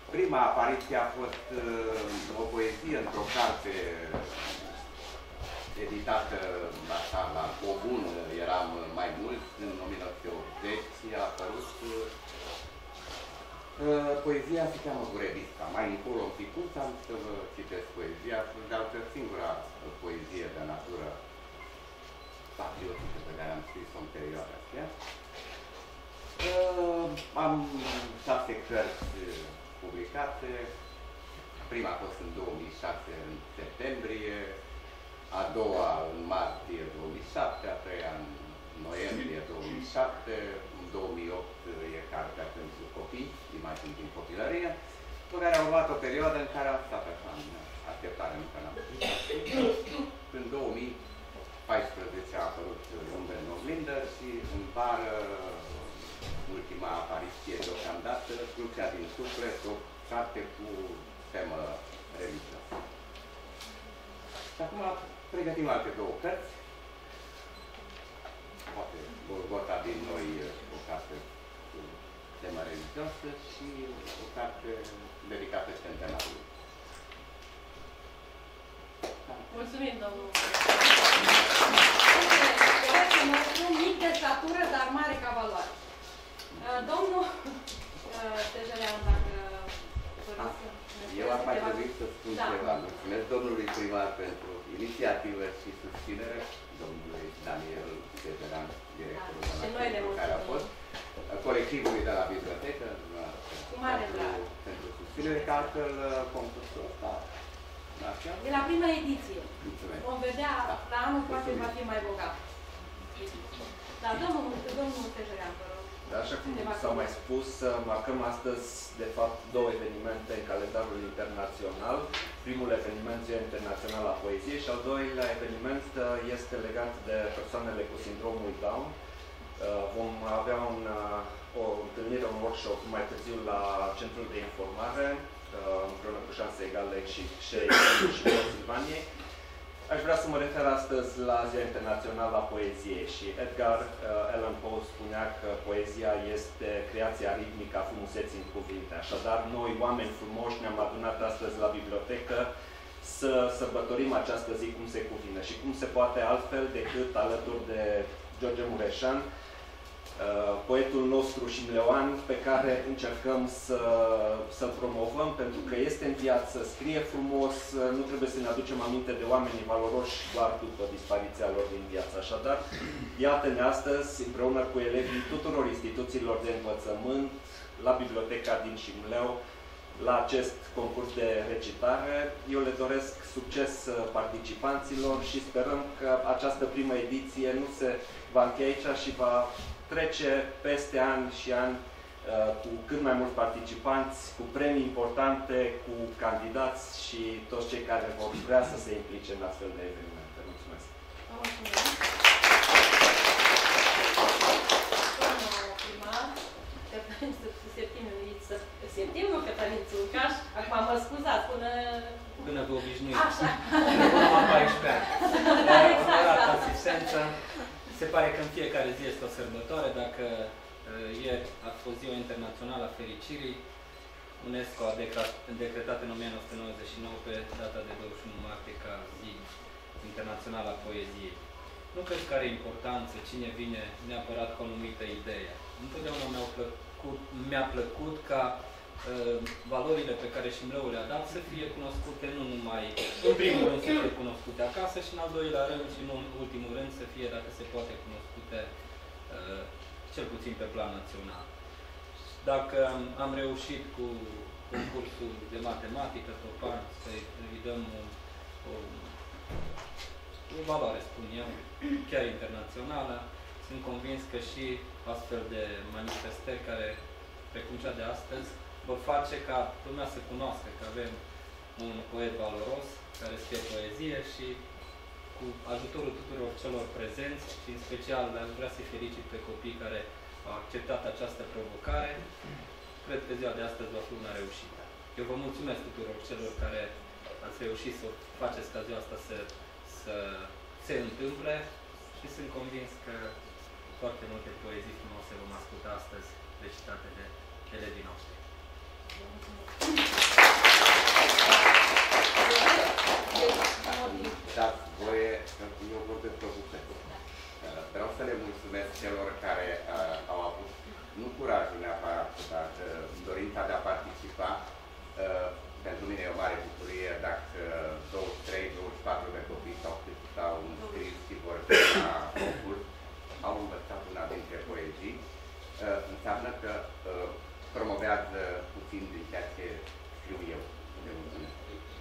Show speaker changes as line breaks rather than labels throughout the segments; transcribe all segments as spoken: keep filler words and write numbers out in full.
Prima apariție a fost uh, o poezie într-o carte editată așa, la Cobun, eram mai mult, în o mie nouă sute optzeci, a apărut uh, poezia se cheamă Gurevisca. Mai încolo un picuț am să vă citesc poezia, de altfel singura poezie de natură patriotică pe care am scris-o în perioada aceea. Uh, am șase cărți publicate. Prima a fost în două mii șase, în septembrie, a doua în martie două mii șapte, a treia în noiembrie două mii șapte, în două mii opt e cartea pentru copii, imagini din copilărie, pe care a urmat o perioadă în care am stat așa în așteptare, încă n-am scris. În două mii paisprezece a apărut Umbre în oglindă și în vară ultima apariție deocamdată, Crucea din suflet, o carte cu temă religioasă. Și acum pregătim alte două cărți. Poate Golgota din noi, o carte cu temă religioasă și o carte dedicată centenarului.
Mulțumim, domnul. Mic de statură, dar mare ca valoare. Domnul Tejărean, dacă doriți să...
Eu ar mai trebui să spun
da. ceva.
Mulțumesc domnului primar pentru inițiativă și susținere, domnului Daniel Tejărean, directorul da. de care a fost, colectivului de la bibliotecă, pentru, pentru susținere, că altfel concursul ăsta.
De la prima ediție.
Mulțumesc.
Vom vedea, da. la anul poate va fi mai bogat. Dar domnul, domnul Tejărean, vă rog.
Așa cum s-a mai spus, marcăm astăzi, de fapt, două evenimente în calendarul internațional. Primul eveniment Ziua Internațională a Poeziei și al doilea eveniment este legat de persoanele cu sindromul Down. Vom avea un, o întâlnire, un workshop mai târziu la Centrul de Informare, împreună cu Șanse Egale și și Silvaniei. Aș vrea să mă refer astăzi la Ziua Internațională a Poeziei și Edgar uh, Allan Poe spunea că poezia este creația ritmică a frumuseții în cuvinte. Așadar, noi, oameni frumoși, ne-am adunat astăzi la bibliotecă să sărbătorim această zi cum se cuvine și cum se poate altfel decât alături de George Mureșan, poetul nostru șimleoan, pe care încercăm să, să-l promovăm, pentru că este în viață, scrie frumos, nu trebuie să ne aducem aminte de oamenii valoroși doar după dispariția lor din viață. Așadar, iată-ne astăzi, împreună cu elevii tuturor instituțiilor de învățământ, la Biblioteca din Șimleu, la acest concurs de recitare. Eu le doresc succes participanților și sperăm că această primă ediție nu se va încheia aici și va trece peste ani și ani uh, cu cât mai mulți participanți, cu premii importante, cu candidați și toți cei care vor vrea să se implice în astfel de evenimente. Mulțumesc!
Mulțumesc! Domnul primar, Septimiu Cătălin Țurcaș, acum mă scuzați, până...
Până vă obișnuiți.
Așa.
Am paisprezece ani.
Exact.
Asistență. Se pare că în fiecare zi este o sărbătoare. Dacă uh, ieri a fost Ziua Internațională a Fericirii, UNESCO a decretat în o mie nouă sute nouăzeci și nouă pe data de douăzeci și unu martie ca Zi Internațională a Poeziei. Nu cred că are importanță cine vine neapărat cu o anumită idee. Întotdeauna mi-a plăcut, mi-a plăcut ca uh, valorile pe care Șimleul le-a dat să fie cunoscute nu numai, în primul rând să fie cunoscute acasă și în al doilea rând și nu în ultimul rând să fie, dacă se poate, cunoscute uh, cel puțin pe plan național. Dacă am reușit cu concursul de matematică, Topan, să-i dăm o, o, o valoare, spun eu, chiar internațională, sunt convins că și astfel de manifestări care, precum cea de astăzi, vor face ca lumea să cunoască că avem un poet valoros care scrie poezie și cu ajutorul tuturor celor prezenți și în special aș vrea să-i felicit pe copii care au acceptat această provocare. Cred că ziua de astăzi va fi una reușită. Eu vă mulțumesc tuturor celor care ați reușit să faceți ca ziua asta să, să se întâmple și sunt convins că foarte multe poezii frumoase vom asculta astăzi recitate de elevii noștri.
vreau să le mulțumesc celor care uh, au avut, nu curajul neapărat, dar uh, dorința de a participa. Uh, pentru mine e o mare bucurie dacă douăzeci și trei douăzeci și patru de copii sau cât s-au înscris și vor fi la concurs, au învățat una dintre poezii. Uh, înseamnă că uh, promovează puțin din ceea ce scriu eu. De mulțumesc.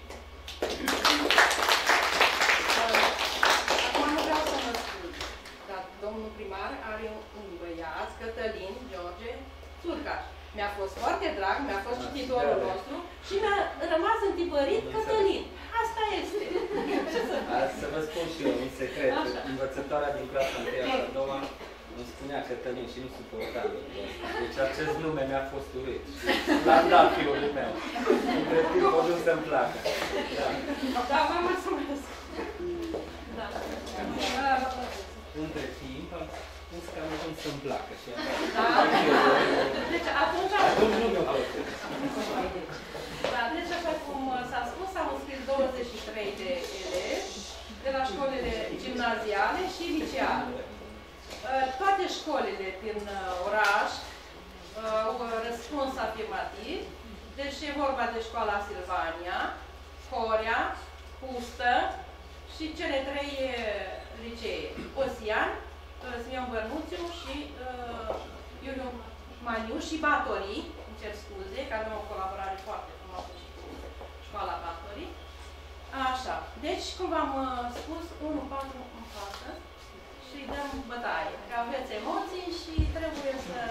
Acum nu vreau să mă spun, dar domnul primar are un băiat, Cătălin George Țurcaș. Mi-a fost foarte drag, mi-a fost cititorul nostru și mi-a rămas întipărit Cătălin. Asta este.
Să vă spun și eu un secret. Învățătoarea din clasa întâi și a doua îmi spunea Cătălin și nu suporta lucrul ăsta. Deci acest nume mi-a fost urât. L-am dat fiului meu. Între timp o dus să-mi placă. Da.
Da, vă mulțumesc. Da.
Între timp am spus că am ajuns să-mi placă. Și
da. Deci atunci...
Atunci nu mi-a plăcut.
Da, deci așa cum s-a spus, am înscris douăzeci și trei de elevi de la școlile gimnaziale și liceale. Toate școlile din oraș au răspuns afirmativ. Deci e vorba de școala Silvania, Horea, Pustă și cele trei licee. Osian, Simeon Bărnuțiu și uh, Iuliu Maniu și Batorii, îmi cer scuze, că avem o colaborare foarte frumoasă și cu școala Batorii. Așa, deci, cum v-am uh, spus, unu patru în față și dăm bătaie. Că aveți emoții și trebuie să...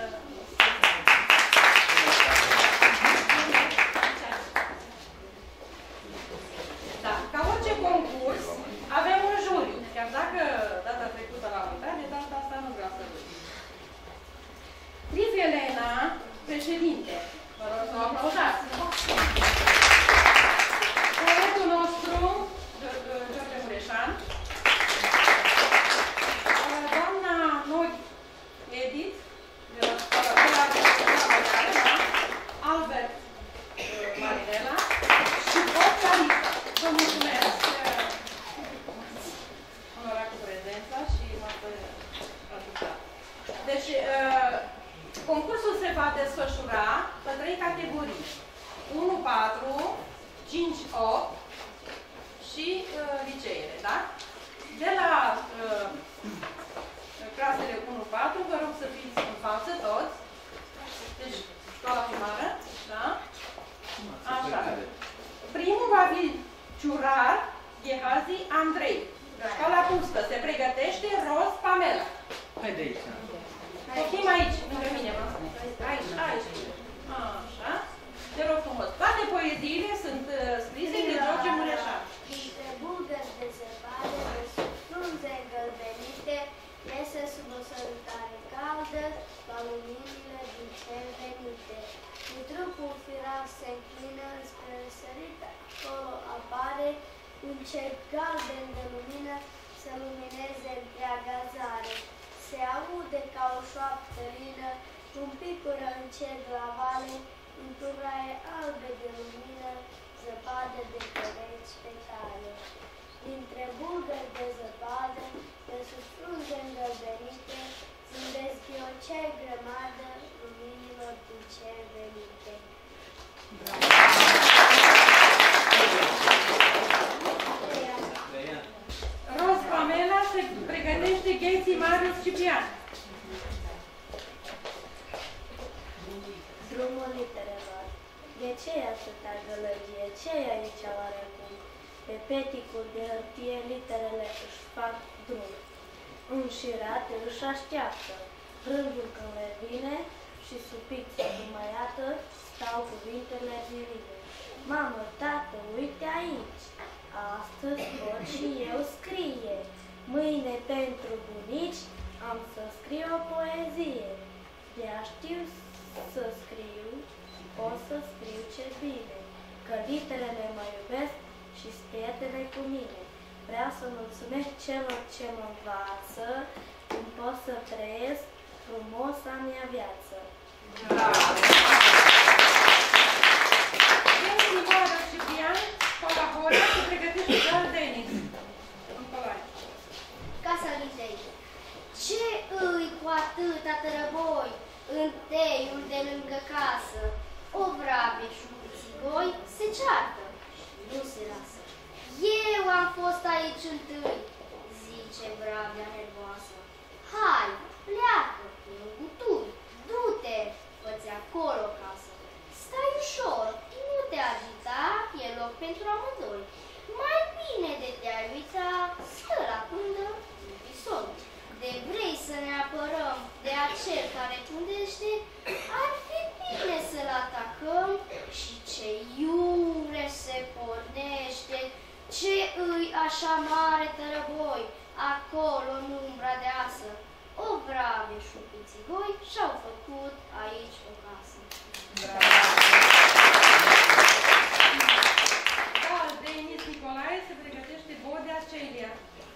Da, ca orice concurs, avem un juriu. Chiar dacă data trecută l-am uitat, de data asta nu vreau să văd. Liv Elena, președinte. Vă rog să o aplaudați. Poetul nostru, George Mureșan. Doamna Nori Edith, de la școala Băiare, da? Albert Marinela și Bob Calica. Vă mulțumesc onorat cu prezența și m-ați ajutat. Deci, concursul se va desfășura pe trei categorii. unu patru, cinci opt și uh, liceele, da? De la uh, clasele unu patru, vă rog să fiți în față toți. Deci, școala primară, da? Așa. Primul va fi Ciurar Ghehazi Andrei. Școala Pustă. Se pregătește Ros Pamela.
Haide aici.
Poftim aici, lângă mine. Aici, aici. Așa. Te rog frumos. Toate poeziile sunt uh, scrise de George Mureșan.
Dintre bulgări de zăpadă, de sub frunze îngălbenite, iese sub o sărutare caldă, la luminile din cer venite. Cu trupul firav se înclină spre răsărit, acolo apare un cer galben de lumină să lumineze întreaga zare. Se aude ca o șoaptă lină, un picură încet la vale, în turaie albe de lumină, zăpadă de pereți pe cale. Dintre bulgări de zăpadă, de sub frunze îngălbenite, zâmbesc ghiocei grămadă, luminilor din cer venite.
Ros Pamela se pregătește Gheții Marius Ciprian.
Drumul literelor. De ce e atâta gălăgie? Ce e aici oarecum? Pe peticul de hârtie literele își fac drum. Înșirate își așteaptă. Rândul când le vine și sub pixul dumaiată stau cuvintele divine. Mamă, tată, uite aici! Astăzi pot și eu scrie. Mâine pentru bunici am să scriu o poezie. De-a știu să scriu, o să scriu ce bine, că literele mă iubesc și-s prietene cu mine. Vreau să mulțumesc celor ce mă învață, cum pot să trăiesc frumos a mea viață.
Bravo! Gheții Marius Ciprian, școala Horea, se pregătește doar Denis. Nicolae.
Casa Litei. Ce
de lângă casă. O vrabie și un țigoi se ceartă și nu se lasă. Eu am fost aici întâi, zice vrabia nervoasă. Hai, pleacă, nu guturi, du-te, fă-ți acolo casă. Stai ușor, nu te agita, e loc pentru amândoi. Mai bine de te-ai uita, stă la pândă un pison. De vrei să ne apărăm de acel care pundește, ar fi bine să-l atacăm. Și ce iure se pornește, ce îi așa mare tărăboi, acolo în umbra de asă. O vrabie și un pițigoi și-au făcut aici o casă.
Da, Denis Nicolae se pregătește Bodea Celia.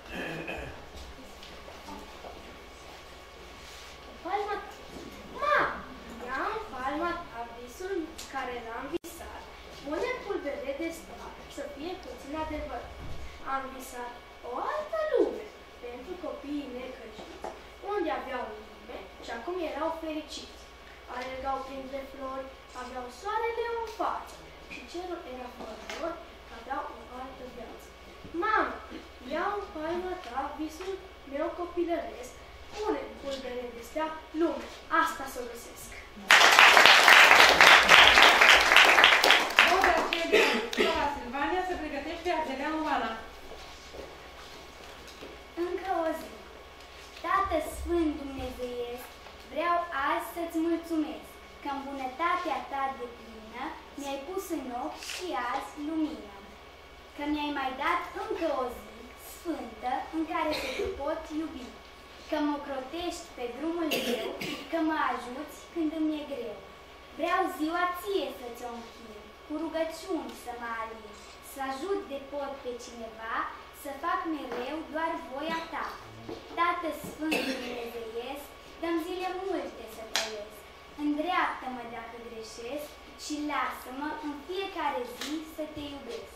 Palma... Ma! Ia-mi palma ta visul care l-am visat. Pune pulbere de stat să fie puțin adevărat. Am visat o altă lume pentru copiii necăjiți, unde aveau lume și acum erau fericiți. Alergau printre flori, aveau soarele în față și cerul era fără că aveau o altă viață. Mamă, ia-mi palma ta visul meu copilăresc. Pune pulbere de stea lume. Asta să o găsesc.
Bodea Celia, la Silvania, se pregătește Adeleanu Ana.
Încă o zi. Tată Sfânt Dumnezeiesc, vreau azi să-ți mulțumesc că în bunătatea ta de plină mi-ai pus în ochi și azi lumină, că mi-ai mai dat încă o zi sfântă în care să te pot iubi, că mă crotești pe drumul meu, că mă ajuți când îmi e greu. Vreau ziua ție să-ți o închin, cu rugăciuni să mă alin, să ajut de pot pe cineva, să fac mereu doar voia ta. Tată Sfânt Dumnezeiesc, dă-mi zile multe să trăiesc. Îndreaptă-mă dacă greșesc și lasă-mă în fiecare zi să te iubesc.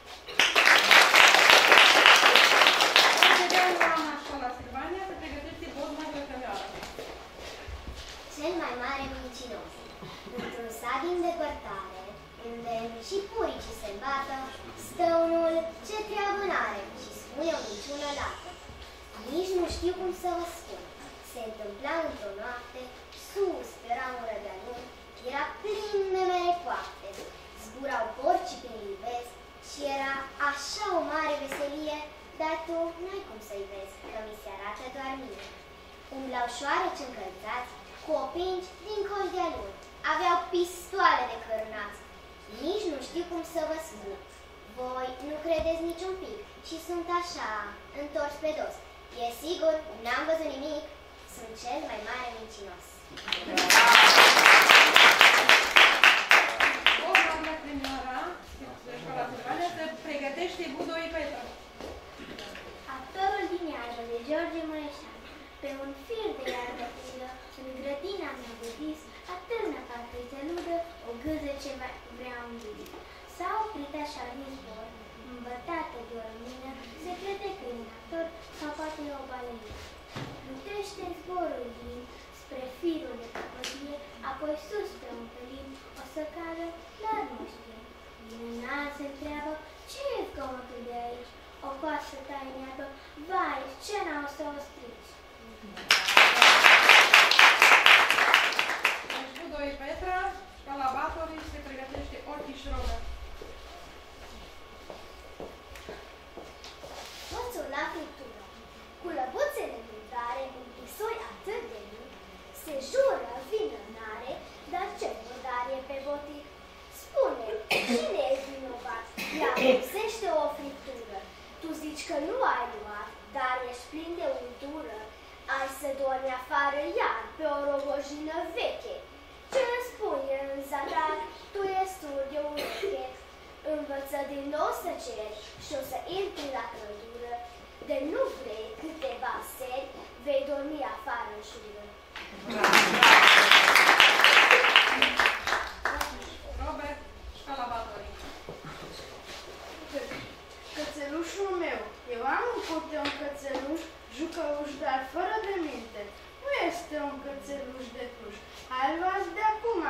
Adeleanu Ana, Școala Silvania, se pregătește Bodna Grăcămioară.
Cel mai mare mincinos. Într-un sat din depărtare, unde și puricii se îmbată, stă unul ce treabă n-are și spune o minciună lată. Nici nu știu cum să vă spun. Se întâmpla într-o noapte, sus pe ramură de anun, era plin de mere coapte. Zburau porcii prin livezi și era așa o mare veselie, dar tu n-ai cum să-i vezi, că mi se arată doar mie. Umblau șoareci încălzați, cu opinci din coși de alun. Aveau pistoale de cărnați. Nici nu știu cum să vă spun. Voi nu credeți niciun pic și sunt așa, întors pe dos. E sigur, n-am văzut nimic, sunt cel mai mare mincinos.
Bodna Grăcămioară, Școala Silvania, se pregătește Budoi Petra.
Actorul din iară de George Mureșan. Pe un fir de iarbă pudă, în grădina mea de vis, atârnă Patrice ludă, o gâză ce vrea un vis. S-a oprit așa din zbor, îmbătată de o lumină, se crede că e un actor sau poate e o balerină. Plutește zborul din spre firul de capătie, apoi sus pe un pelin, o să cadă, dar nu știe. Din înalt se întreabă, ce e zgomotul de aici? O coasă tainiată, vai, scena o să o strici.
Deci Budoi Petra, Școala Batorii, se pregătește Orchiș Roga.
Toțul la friptură, cu lăbuțele în mâncare, un pisoi atât de mic, se jură vină-n-are, dar ce murdar e pe botic? Spune, cine e vinovat? Ea lipsește o friptură. Tu zici că nu ai luat, dar ești plin de untură. Ai să dormi afară iar pe o rogojină veche. Ce răspunde în zadar, tu ești sur de ureche. Învăță din nou să ceri și o să intri la căldură. De nu vrei câteva seri, vei dormi afară în șură.
Robert, Școala Batorii.
Cățelușul meu, eu am în curte un cățeluș, jucăuș, dar fără de minte. Nu este un cățeluș de pluș. Hai, luați de acum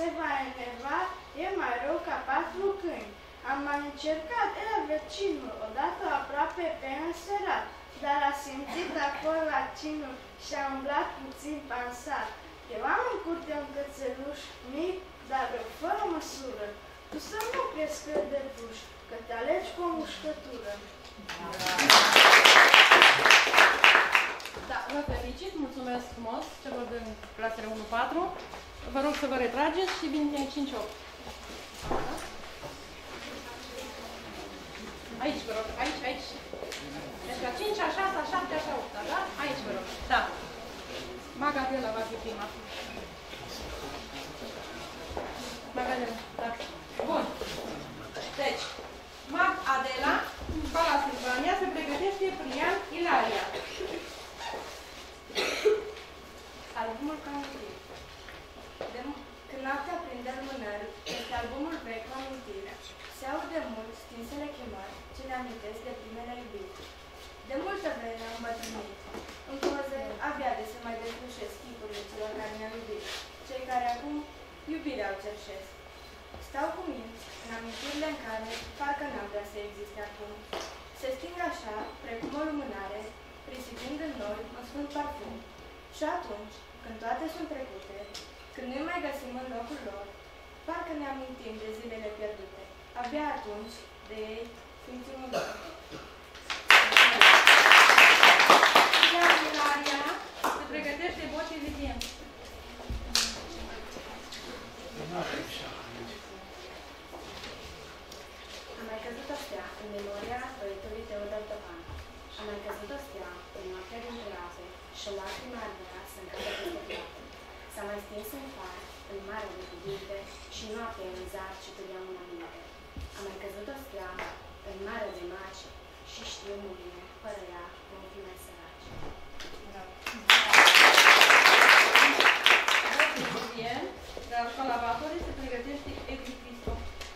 va enerva, e mai rău ca patru câini. Am mai încercat, era vecinul, odată aproape pe înserat, dar a simțit acolo lacinul și a umblat puțin pansat. Eu am în curte un cățeluș mic, dar rău fără măsură. Tu să nu crezi că de duș, că te alegi cu o mușcătură.
Da, vă felicit, mulțumesc frumos celor din clasele unu patru. Vă rog să vă retrageți și vine cinci opt. Aici, vă rog, aici, aici. Deci la cinci, a șase, a șapte, a opt, da? Aici, vă rog. Da. Magadela va fi prima. Magadela, da. Bun. Deci, Mag Adela, Bala Silvania, se pregătește Prian Ilaria.
Albumul Camintire. Când noaptea prinde lumânări, este albumul vechi cu amintire. Se aud de mult stinsele chemări, ce ne amintesc de primele iubiri. De multă vreme am bătrânit. În poze abia de se mai deslușesc tipurile celor care ne-au iubit, cei care acum iubirea o cerșesc. Stau cu minți în amintirile în care parcă n-am vrea să existe acum. Se sting așa, precum o lumânare, risipind în noi un sfânt parfum. Și atunci, când toate sunt trecute, când nu mai găsim în locul lor, parcă ne amintim de zilele pierdute. Abia atunci, de ei, simțim un dor.
Ilaria se pregătește Boci Vivien.
A mai căzut o stea în memoria poetului Teodor Topan. A mai căzut o stea în noaptea dintre raze și o lacrimă ardea să-mi cadă peste plată. S-a mai stins în far, în mare de cuvinte și noaptea în zar și tădeam în aminte. A mai căzut o stea în mare de maci și știu mâine, fără ea, vom fi mai săraci.
Vivien, de la școala Batorii, se pregătește Evi Cristo.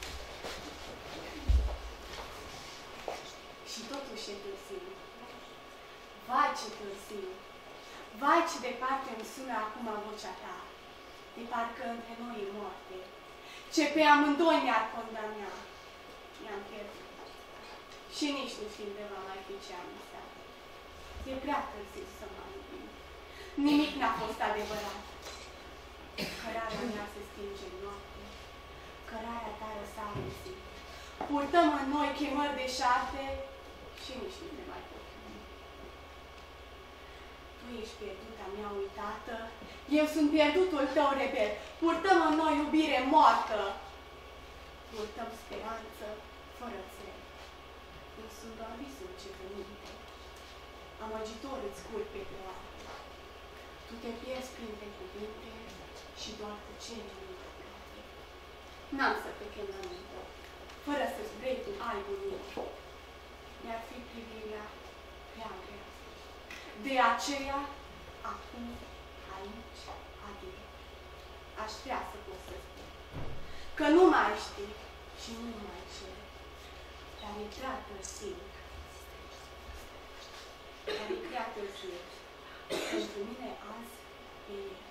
Și totuși e târziu. Vai ce târziu! Vai ce departe îmi sună acum vocea ta, de parcă între noi e moarte, ce pe amândoi ne-ar condamna. I-am pierdut. Și nici nu știm de va mai fi ce am visat. E prea târziu să mă iubim. Nimic n-a fost adevărat. Cărarea mea se stinge în noapte, cărarea ta răsare în zi. Purtăm în noi chemări de șarte și nici nu ne mai pot iubi. Tu ești pierduta mea uitată, eu sunt pierdutul tău rebel. Purtăm în noi iubire moartă, purtăm speranță fără țel. Eu sunt doar visul ce te minte, amăgitor îți cur pe dreaptă. Tu te pierzi printre cuvinte și doar tăcere nu mă plate. N-am să te chem la minte, fără să-ți vrei tu albul meu. Mi-ar fi privirea prea grea. De aceea, acum, aici, adio. Aș vrea să pot să spun că nu mai știi și nu mai cer, dar e prea târziu. Dar e prea târziu. Pentru mine azi e ieri.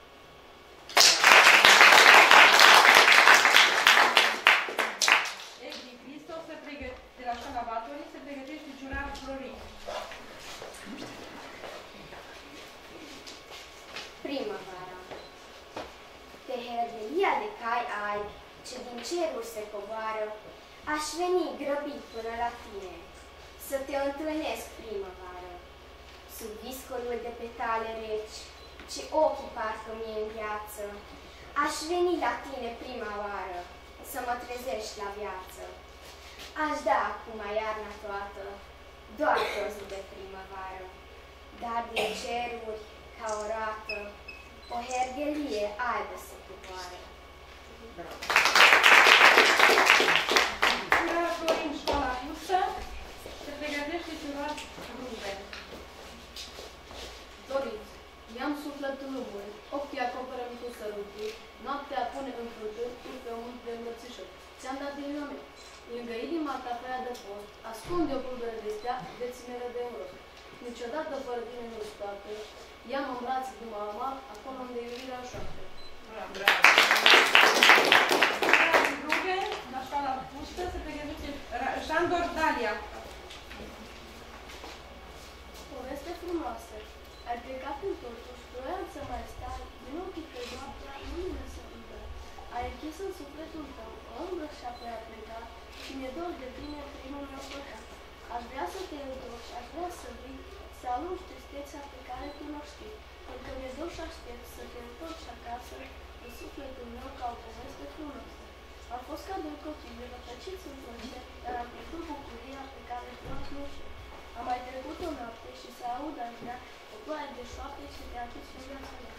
Evi Cristo se pregătește, de la școala Batorii, se pregătește Giurar Florin.
Primăvara. Pe herdelia de cai albi, ce din ceruri se coboară, aș veni grăbit până la tine, să te întâlnesc primăvară. Sub viscolul de petale reci, ce ochii parcă mie în viață, aș veni la tine prima oară, să mă trezești la viață. Aș da acum iarna toată, doar pe o zi de primăvară, dar din ceruri, ca o rată, o hergelie albă se cupoară.
Giurar Florin, școala Fusă, se pregătește Giurar Ruben.
Dorință. I-am suflet în lumuri, ochii acoperă-mi cu săruturi, noaptea pune în fruturi, pe un de învățișori. Ți-am dat inima mea. Lângă inima ta pe ea de post, ascunde o pulbere de stea, de ținere de un rost. Niciodată fără tine nu-ți toate, ia-mă în brațe de mama, acolo unde iubirea șoapte.
Ruge, la școala Pușcă, se pregătește Șandor Dalia.
Poveste frumoasă. Ai plecat în totuși, vroiam să mai stai, din ochii pe noaptea, nu mine să umblă. Ai închis în sufletul tău, o umbră și apoi a plecat, și mi-e dor de tine primul meu păcat. Aș vrea să te întorci, aș vrea să vii, să alungi tristețea pe care tu nu știi, pentru că mi-e dor și aștept să te întorci acasă, în sufletul meu ca o poveste frumoasă. Am fost ca doi copii, rătăciți într-un cer, dar am pierdut bucuria pe care tot nu știu. Am mai trecut o noapte și se aud aș vrea o ploaie de șoapte și te aduci în viața mea.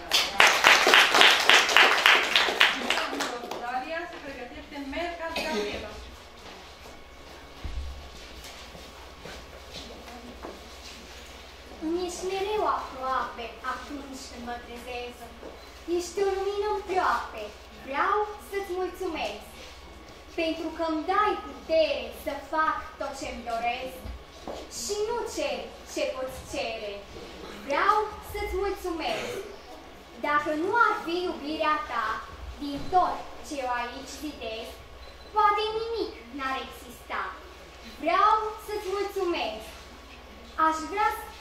Dalia se pregătește în Mercat Gabriela.
Îmi ești mereu aproape atunci când mă trezesc. Ești o lumină în ploape. Vreau să-ți mulțumesc pentru că îmi dai putere să fac tot ce-mi doresc și nu cer ce poți cere. Vreau să-ți mulțumesc. Dacă nu ar fi iubirea ta din tot ce eu aici zidesc, poate nimic n-ar exista. Vreau să-ți mulțumesc. Aș vrea să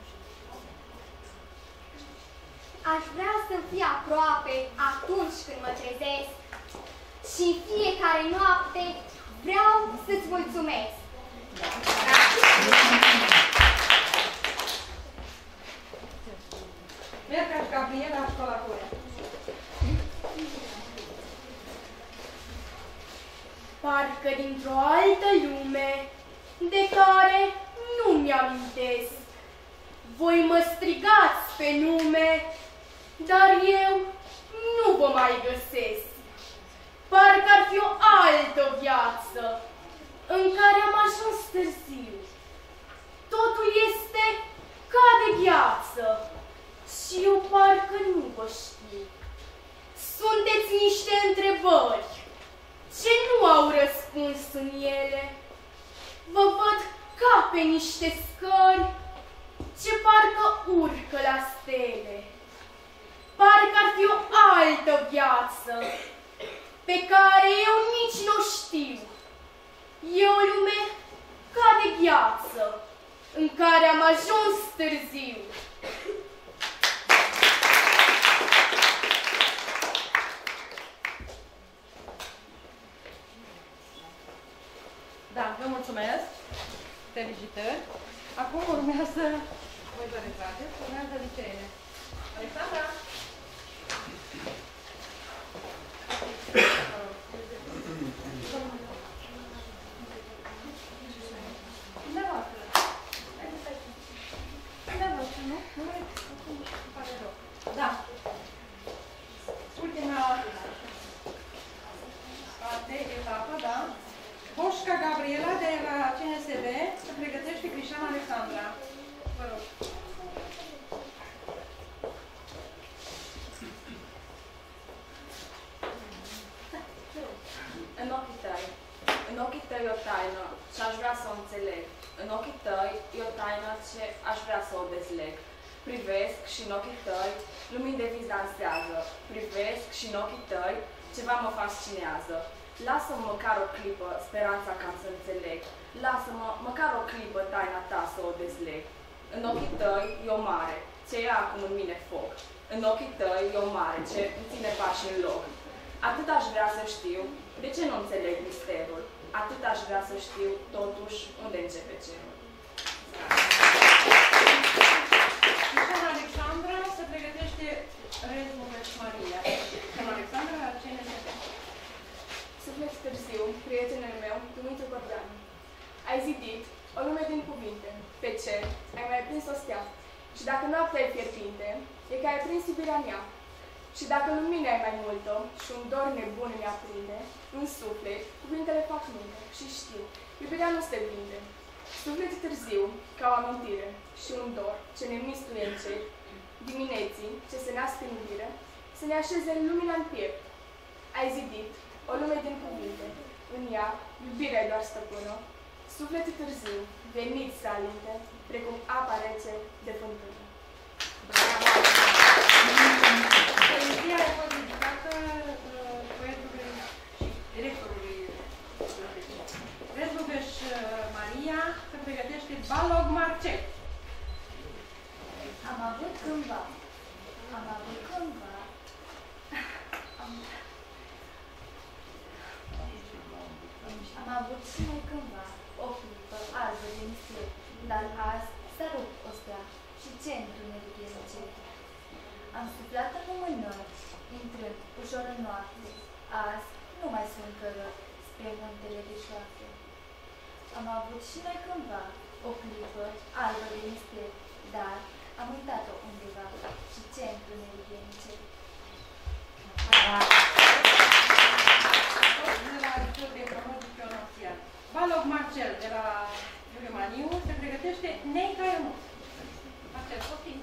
Aș vrea să fii aproape atunci când mă trezesc și în fiecare noapte vreau să-ți mulțumesc.
Mercat Gabriela, Școala Curea.
Parcă dintr-o altă lume de care nu mi-amintesc. Voi mă strigați pe nume, dar eu nu vă mai găsesc. Parcă ar fi o altă viață în care am ajuns târziu. Totul este ca de gheață și eu parcă nu vă știu. Sunteți niște întrebări ce nu au răspuns în ele. Vă văd ca pe niște scări ce parcă urcă la stele. Parcă ar fi o altă viață pe care eu nici nu știu. E o lume ca de gheață în care am ajuns târziu.
Da, vă mulțumesc. Felicitări. Acum urmează, voi vă retrageți, urmează liceele. Alexandra! Dumneavoastră. Dumneavoastră, nu? Nu mai acum îmi pare rău. Da. Ultima parte, etapă, da? Boșca Gabriela de la C N S B se pregătește Crișan Alexandra. Vă rog.
În ochii tăi, în ochii tăi o taină și aș vrea să o înțeleg. În ochii tăi e o taină ce aș vrea să o dezleg. Privesc și în ochii tăi lumini de vis dansează. Privesc și în ochii tăi ceva mă fascinează. Lasă-mă măcar o clipă speranța ca să înțeleg. Lasă-mă măcar o clipă taina ta să o dezleg. În ochii tăi e o mare, ce ia acum în mine foc. În ochii tăi e o mare, ce îmi ține pași în loc. Atât aș vrea să știu, de ce nu înțeleg misterul? Atât aș vrea să știu, totuși, unde începe cerul.
Crișan Alexandra se pregătește Rezul Maria. Crișan Alexandra la C N S B.
Suflet târziu, prietenul meu, Dumitru Cordeanu. Ai zidit o lume din cuvinte, pe cer, ai mai prins o stea. Și dacă noaptea e fierbinte, e că ai prins iubirea mea. Și dacă lumina e mai multă și un dor nebun îmi aprinde, în suflet, cuvintele fac minte și știu, iubirea nu se vinde. Suflet târziu, ca o amintire și un dor ce ne mistuie în cer, dimineții ce se nasc în iubire, să ne așeze lumina în piept. Ai zidit o lume din cuvinte, în ea, iubirea e doar stăpână. Suflet târziu, venit să alinte, precum apa rece de fântână.
Poezia
avut cândva, am avut cândva, am, am avut și mai cândva o clipă albă de mister, dar azi s-a rupt o stea și ce întuneric e încet. Am suflat în lumânări, intrând ușor în noapte, azi nu mai sunt cărări spre muntele de șoapte. Am avut și noi cândva o clipă albă de mister, dar am uitat-o undeva și ce întuneric e încet.
De la Liceu de Promoții Pionoțian. Balog Marcel de la Iuliu Maniu se pregătește Neica Ionut. Marcel, copii.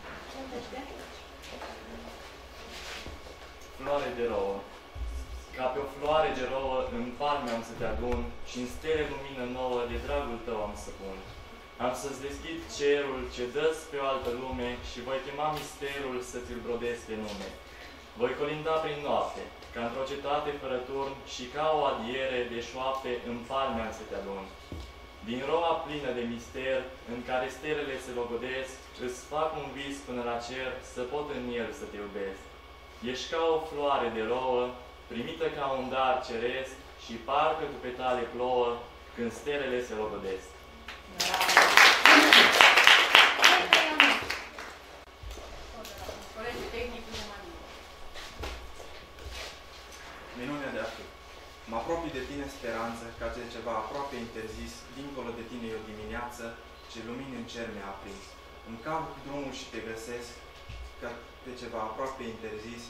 Floare de rouă. Ca pe o floare de rouă, în palme am să te adun și în stele lumină nouă de dragul tău am să pun. Am să-ți deschid cerul ce dă-s pe o altă lume și voi chema misterul să ți-l brodesc pe nume. Voi colinda prin noapte, ca într-o cetate fără turn și ca o adiere de șoapte în palme am să te adun. Din roa plină de mister, în care stelele se logodesc, îți fac un vis până la cer, să pot în el să te iubesc. Ești ca o floare de rouă, primită ca un dar ceresc și parcă tu petale plouă când stelele se logodesc.
Minunea de a fi. Mă apropii de tine speranță, ca de ceva aproape interzis, dincolo de tine e o dimineață, ce lumini în cer mi-a aprins. Îmi caut drumul și te găsesc, ca de ceva aproape interzis.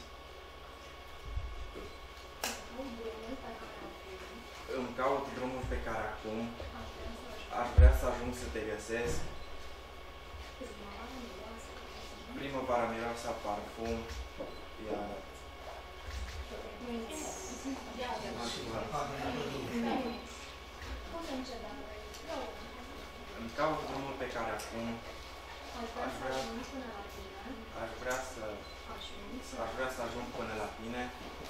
Îmi caut drumul pe care acum aș vrea să ajung să te găsesc. Primăvara miroase a parfum, iar îmi caut drumul pe care acum aș vrea, aș vrea să aș vrea să ajung până la tine.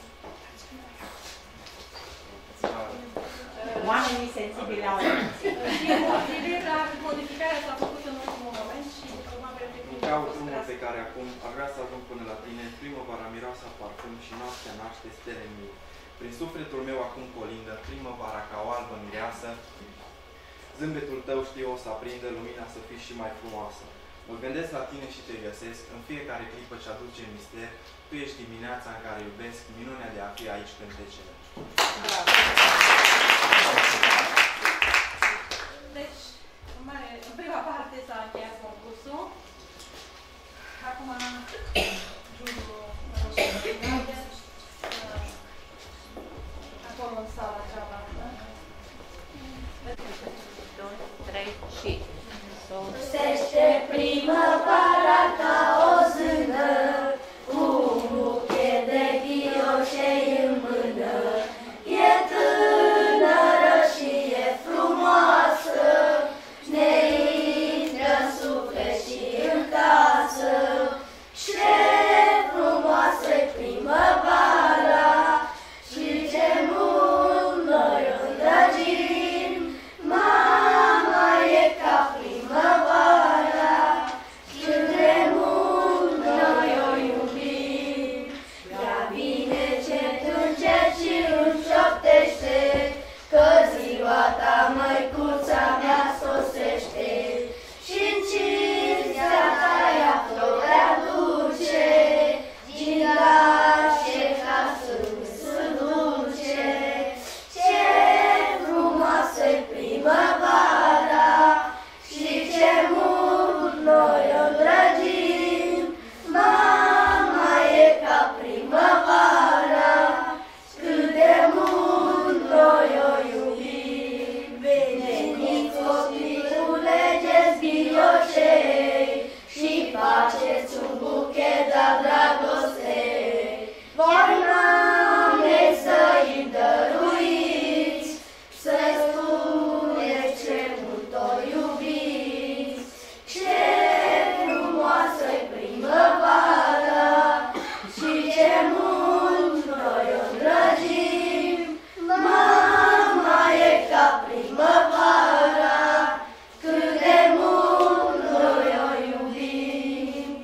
Oamenii sensibili au emoții.
Și emoțiile, dar modificarea s-a făcut în ultimul moment și probabil că...
Îmi caut drumul pe care acum aș vrea să ajung până la tine. Primăvara miroase a parfum și noaptea naște stele mii. Prin sufletul meu acum colindă, primăvara ca o albă mireasă. Zâmbetul tău știu o să aprindă, lumina să fii și mai frumoasă. Mă gândesc la tine și te găsesc, în fiecare clipă ce aduce mister. Tu ești dimineața în care iubesc, minunea de a fi aici cântecele.
Deci, în, mare, în prima parte s-a încheiat concursul. Acum, jurul acolo în sala cealaltă.
doi, trei și...
Sosește primăvara ca o zână, cu un buchet de ghioșei în mână. E tânără și e frumoasă, ne intră în suflet și în casă. Ce frumoasă-i primăvara și ce mult noi o îndrăgim. Mama e ca primăvara, cât de mult noi o iubim. Prea bine încet, încet și înșoptește, că ziua ta, măicuța mea, sosește. Și-n cinstea ta ea flori aduce, gingașe ca să duce. Ce frumoasă-i primăvara și ce mult noi o drăgim. Mama e ca primăvara, cât de mult noi o iubim. Veniți, copii, culegeți ghioșei și faceți un buchet de dragostei. Voi mame să-i dăruiți, să-i spuneți ce mult o iubiți. Ce frumoasă-i primăvara și ce mult noi o drăgim. Mama e ca primăvara, cât de mult noi o iubim.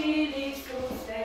copil Iisuse,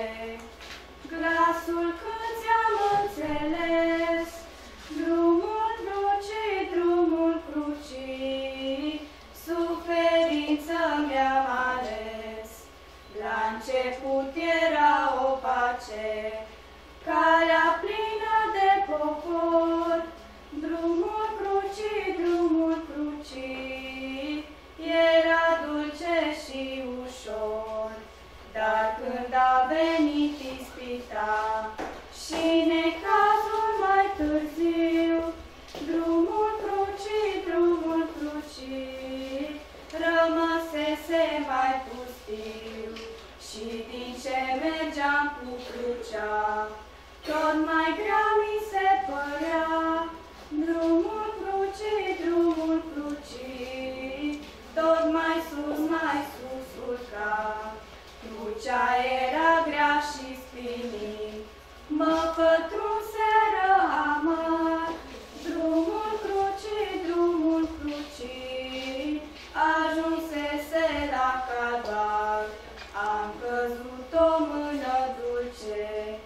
glasul când ți-am înțeles, drumul crucii, drumul crucii, suferință mi-am ales. La început era o pace, calea plină de popor, drumul crucii, drumul crucii, era dulce și ușor. Dar când a venit ispita și necazul mai târziu, drumul crucii, drumul crucii, rămăsese mai pustiu. Și din ce mergeam cu crucea, tot mai grea mi se părea. Drumul crucii, drumul crucii, tot mai sus, mai sus urca. Crucea era grea și spinic, mă pătrunseră amar. Drumul crucii, drumul crucii, ajunsese la calvar. Am căzut o mână dulce,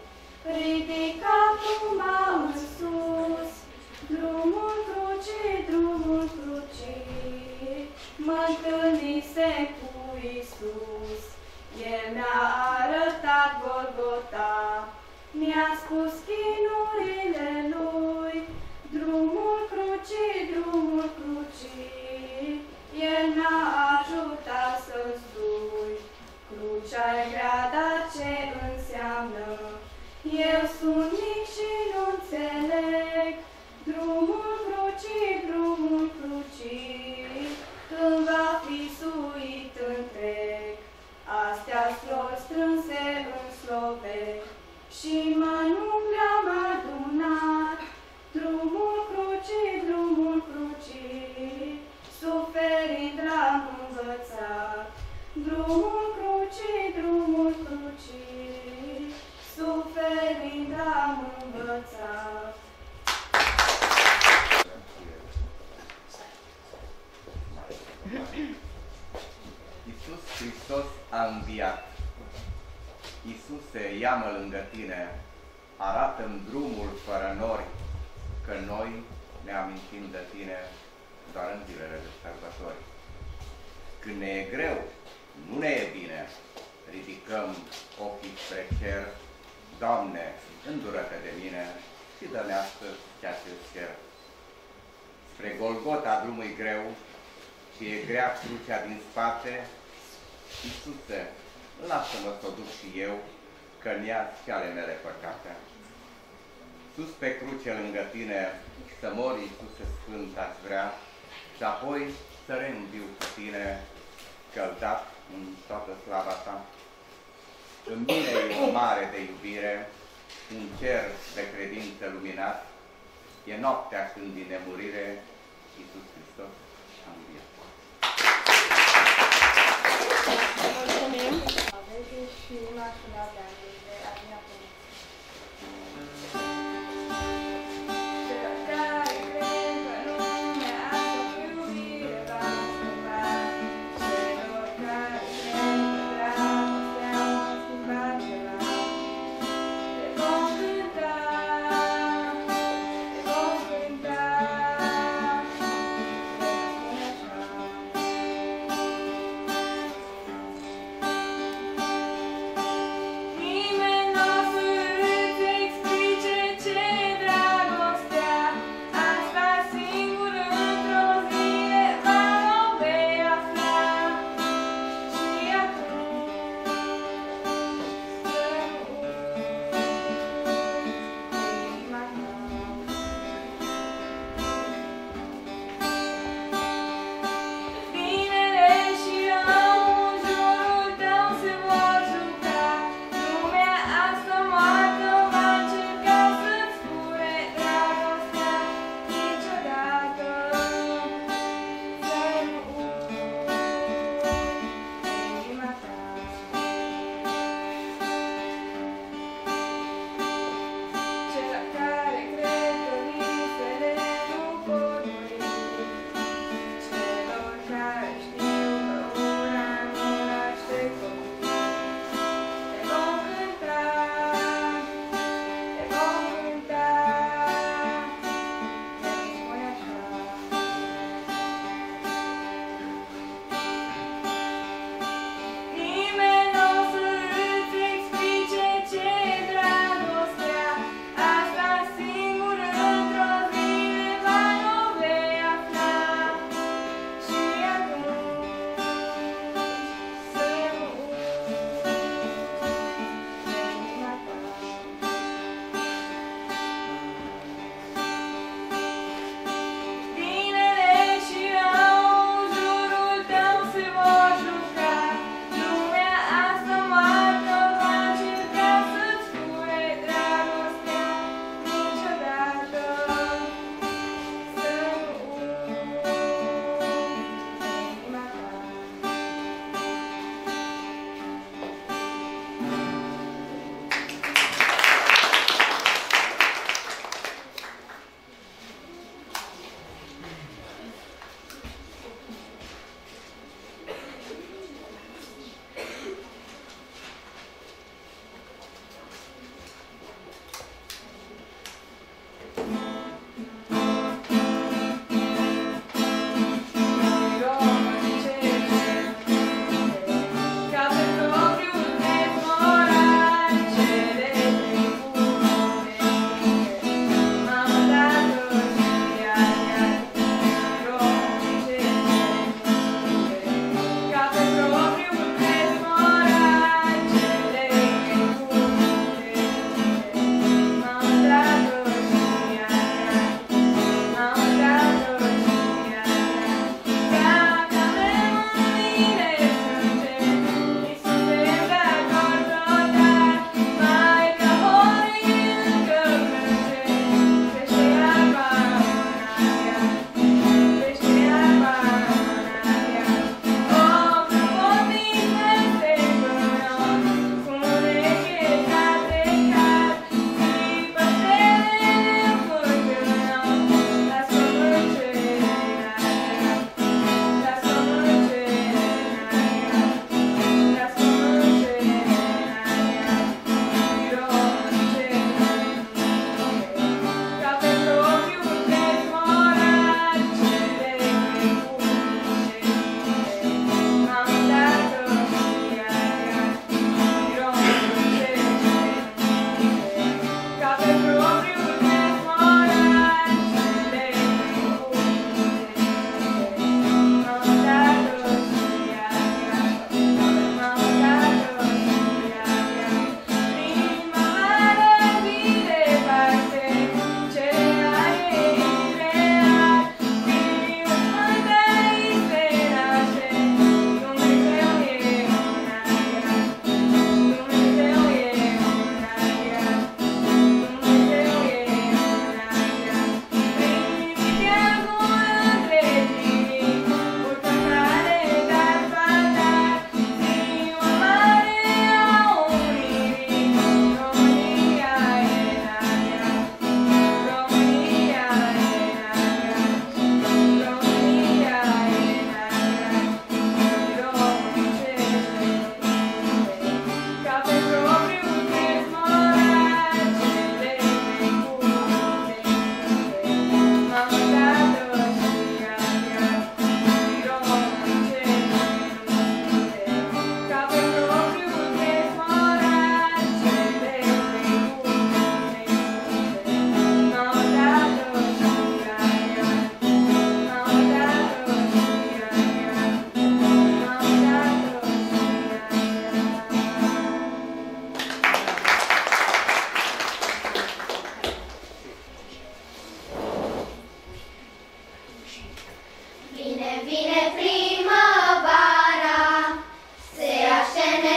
ridicat-mă în sus. Drumul crucii, drumul crucii, mă întâlnisem cu Iisus. El mi-a arătat Golgota, mi-a spus chinurile Lui. Drumul crucii, drumul crucii, El mi-a ajutat să-mi stui. Crucea-i grea, dar ce înseamnă? Eu sunt mic și nu înțeleg. Drumul crucii, drumul crucii, când va fi suit întreg. Astea flori strânse în slovec și mănunchi le-am adunat. Drumul crucii, drumul crucii, suferind l-am învățat. Drumul crucii, drumul crucii, suferind l-am învățat.
Iisus Hristos a înviat. Iisuse, ia-mă lângă tine, arată-mi drumul fără nori, că noi ne amintim de tine doar în zilele de sărbători. Când ne e greu, nu ne e bine, ridicăm ochii spre cer. Doamne, îndură-te de mine și dă-ne astăzi ceea ce-ți cer. Spre Golgota drumul e greu și e grea crucea din spate. Iisuse, lasă-mă să o duc și eu, că-n ea și ale mele păcate. Sus pe cruce lângă tine, să mor, Iisuse Sfânt, aș vrea, și apoi să reînviu cu tine, căldat în toată slava ta. În mine e o mare de iubire, un cer de credință luminat, e noaptea când din nemurire Iisus Hristos a înviat.
Mulțumim! Aveți și național de anul de Adina Pământ.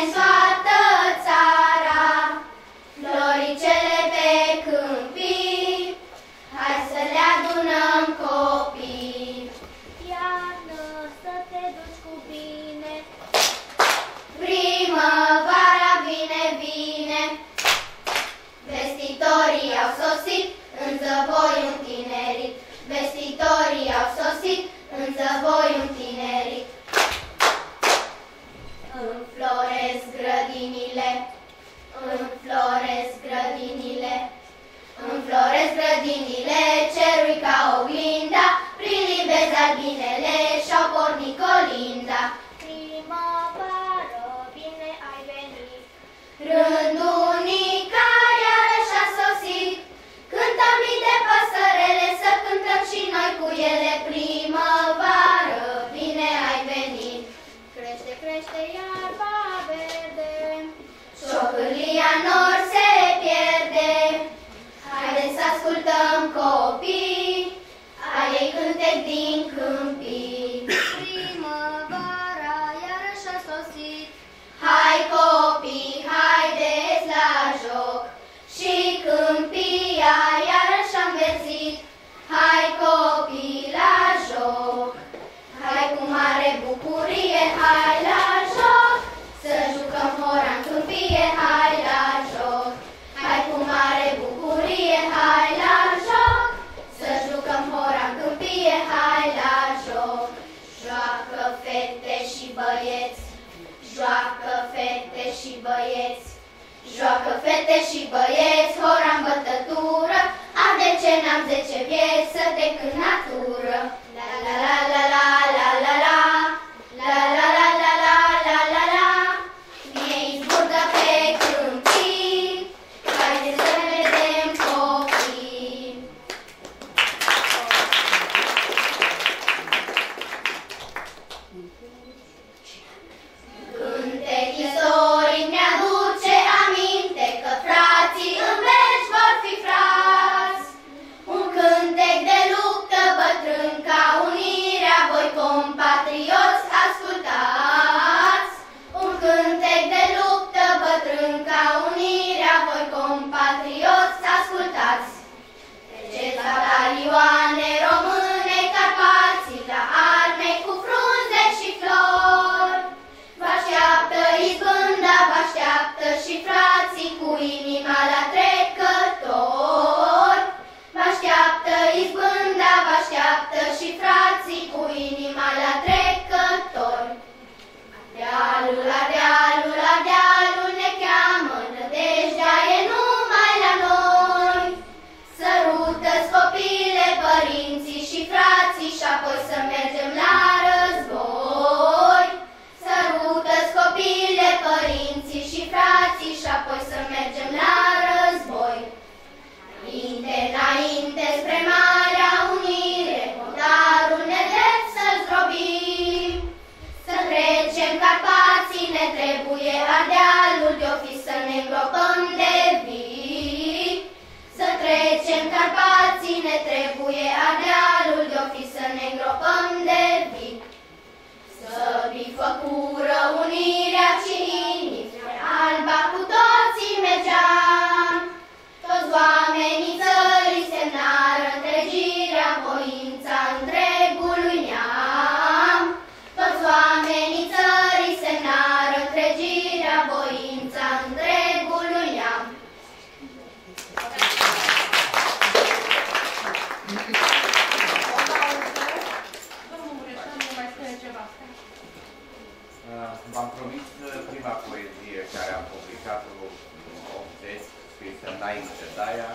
în toată țara, floricele pe câmpii, hai să le adunăm copii.
Iarnă, să te duci cu bine,
Primăvara vine, vine, vestitorii au sosit, în zăvoi un tinerit. Vestitorii au sosit, în zăvoi un tinerit. Înfloresc grădinile, înfloresc grădinile, înfloresc grădinile, cerui ca oglinda, prin livezi albinele și-au pornit colinda.
primăvară, bine ai venit.
Rândunica iarăși a sosit, cântăm mii de păsărele, să cântăm și noi cu ele. Primăvară, bine ai venit.
Crește, crește iarba verde,
Ciocârlia nor se pierde. Haideți să ascultăm copii, al ei cântec din câmpii.
primăvara iarăși a sosit.
Hai copii, haideți la joc, și câmpia iarăși am verzit. Hai copii la joc, hai cu mare bucurie, hai la joc, să jucăm hora în câmpie, hai la joc. Hai cu mare bucurie, hai la joc, să jucăm hora în câmpie, hai la joc. Joacă fete și băieți, joacă fete și băieți, joacă fete și băieți, hora în bătătură, a de ce n-am zece vieți, să te cânt natură. La la la la la la la la, la la la la la la la la, mie izburdă pe câmpii, haideți să ne vedem copii. Cântec istoric mi-aduce aminte că frații în veci vor fi frați. Un cântec de luptă bătrân ca unirea, voi compatrioți ascultați. Un cântec de luptă bătrân ca unirea, voi compatrioți ascultați. Treceți batalioane române, Carpații la arme cu frunze și flori. Vă așteaptă izbânda, vă așteaptă și frații cu inima la trecători. Vă așteaptă izbânda, vă așteaptă și frații cu inima la trecători. Ardealul, ardealul, ardealul ne cheamă, nădejdea e numai la noi. Sărută-ți copile, părinții și frații, și apoi să mergem la război. Sărută-ți copile, părinții și frații, și apoi să mergem la război. Înainte, înainte, spre Marea Unire, hotarul nedrept să-l zdrobim. Să trecem Carpații, ne trebuie Ardealul, de-o fi să ne îngropăm de vii. Să trecem Carpații, ne trebuie Ardealul, de-o fi să ne îngropăm de vii. Să fi făcură unirea cinii, spre Alba cu toții mergeam. Toți oamenii țării semnară întregirea, voința întregului neam. Toți oamenii țării semnară întregirea, voința întregului neam.
Domnul Mureșan, nu mai spune ceva.
V-am promis prima poezie care am publicat-o în optzeci, scrisă înainte de aia.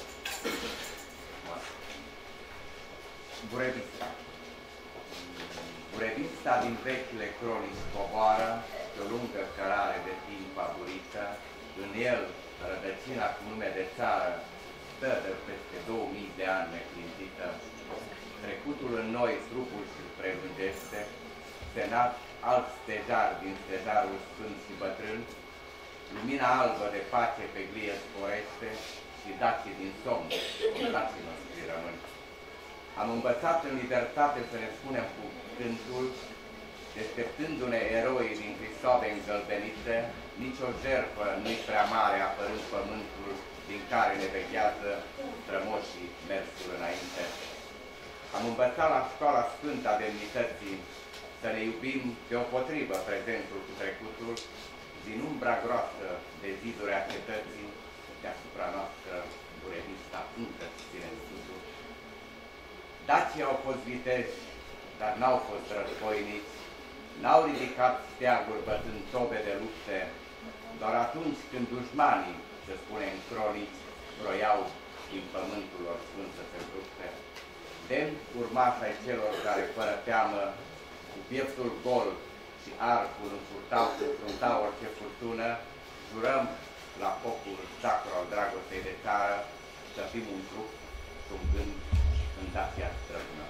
Burevista. Burevista din vechile cronici coboară pe o lungă cărare de timp aburită. În el, rădăcina cu nume de țară stă de peste două mii de ani neclintită. Trecutul în noi, trupul și-l prelungește, senat alt stejar din stejarul sfânt și bătrân, lumina albă de pace pe glie sporește și dați din somn, dați noștri rămâni. Am învățat în libertate să ne spunem cu cântul Deșteptându-ne eroii din Cristoave îngălbenite, nicio jertfă nu-i prea mare apărând pământul din care ne veghează strămoșii mersul înainte. Am învățat la școala sfântă a demnității să ne iubim deopotrivă prezentul cu trecutul, din umbra groasă de ziduri a cetății, deasupra noastră cu revista încă ține în sudul. Dacii au fost vitezi, dar n-au fost războiniți, n-au ridicat steaguri bătând tobe de lupte, doar atunci când dușmanii, se spune în cronici, vroiau din pământul lor sfânt să se lupte. Demn urmași ai celor care, fără teamă, cu pieptul gol și arcul înfurtau, înfruntau orice furtună, jurăm la focul sacru al dragostei de țară să fim un trup și un gând în Dacia străbună.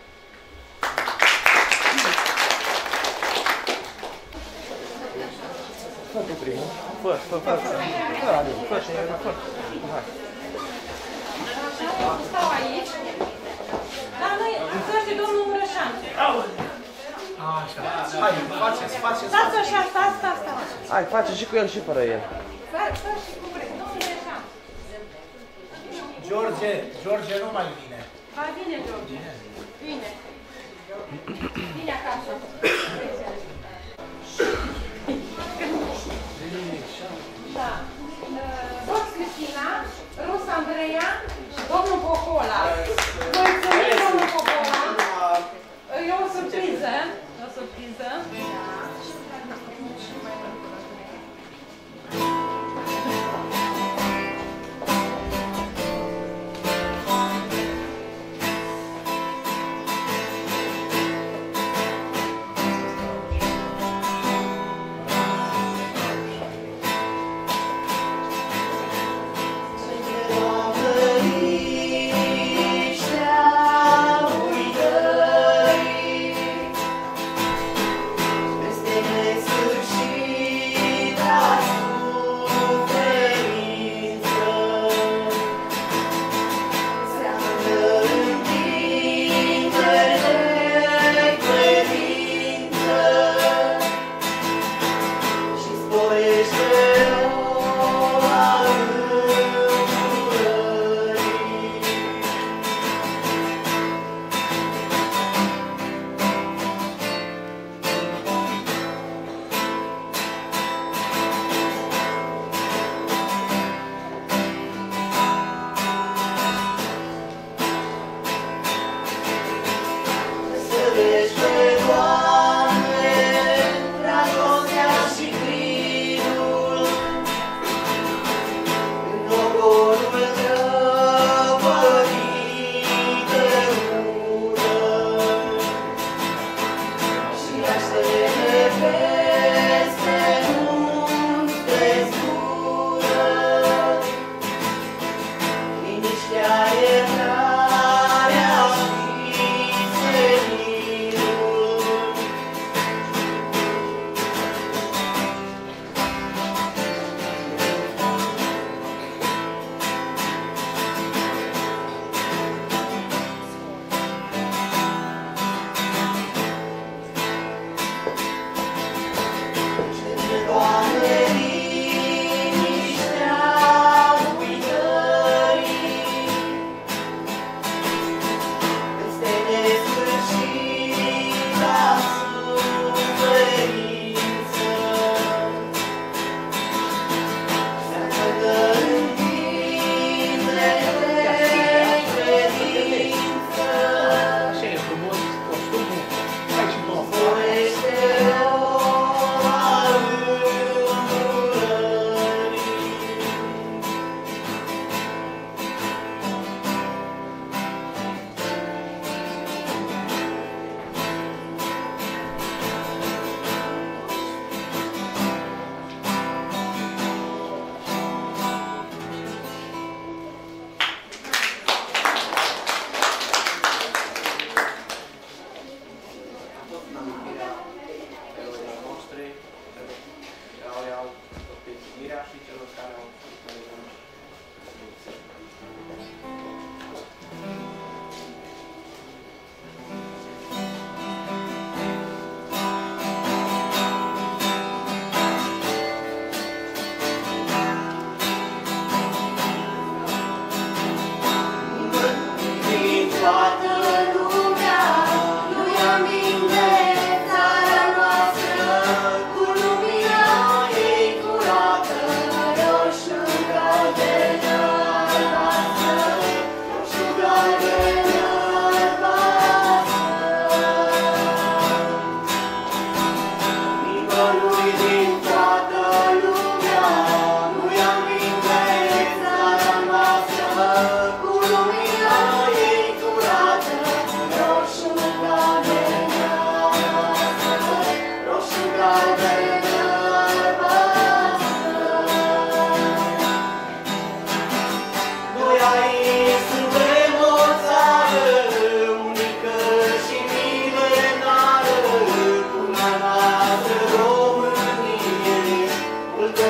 Fă tu primul. Fă, fă, fă. Fă, Adu, fă și fă. Hai.
Stau aici. Dar noi, să domnul Mureșan.
Așa. Hai, faceți, faceți.
Stați așa, stați, stați, stați.
Hai, face și cu el și fără el.
Stați, stați și cu vreți. Domnul Mureșan.
George, George nu mai vine.
Va vine, George. Vine. Vine acasă. Da. Rox Cristina, Rus Andreea, domnul Popola. Mulțumim, domnul Popola. E o surpriză. O surpriză.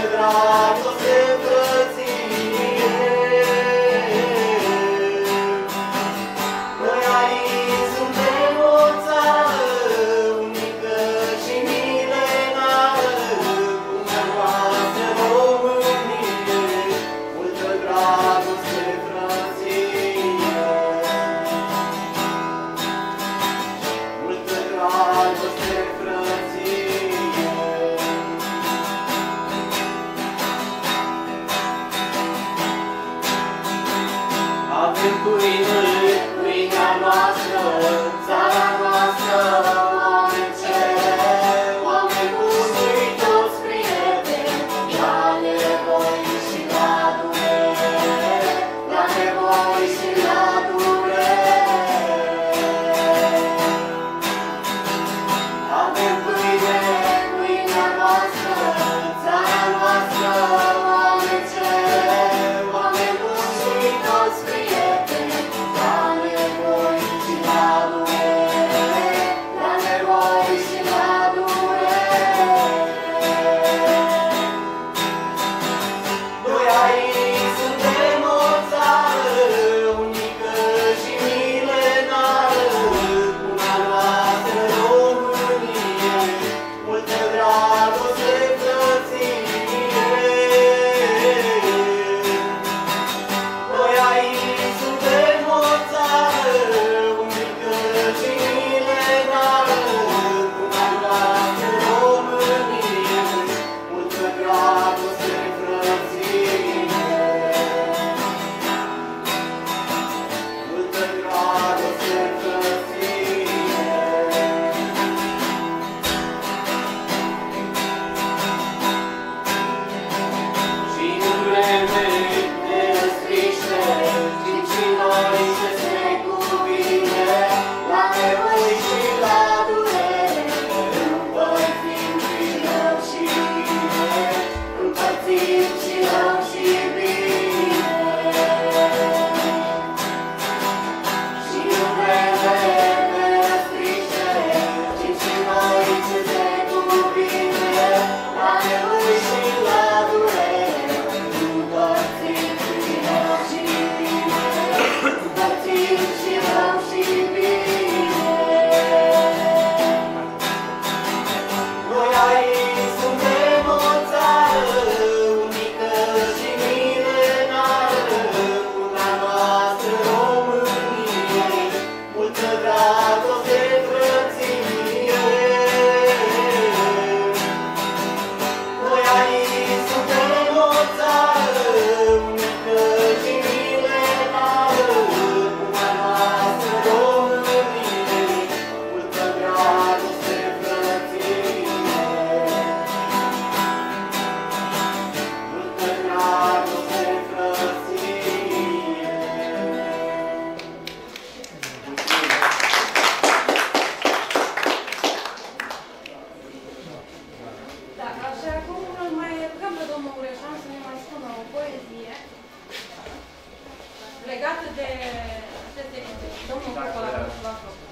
legată de aceste domnul Cocolanu, v-am făcut.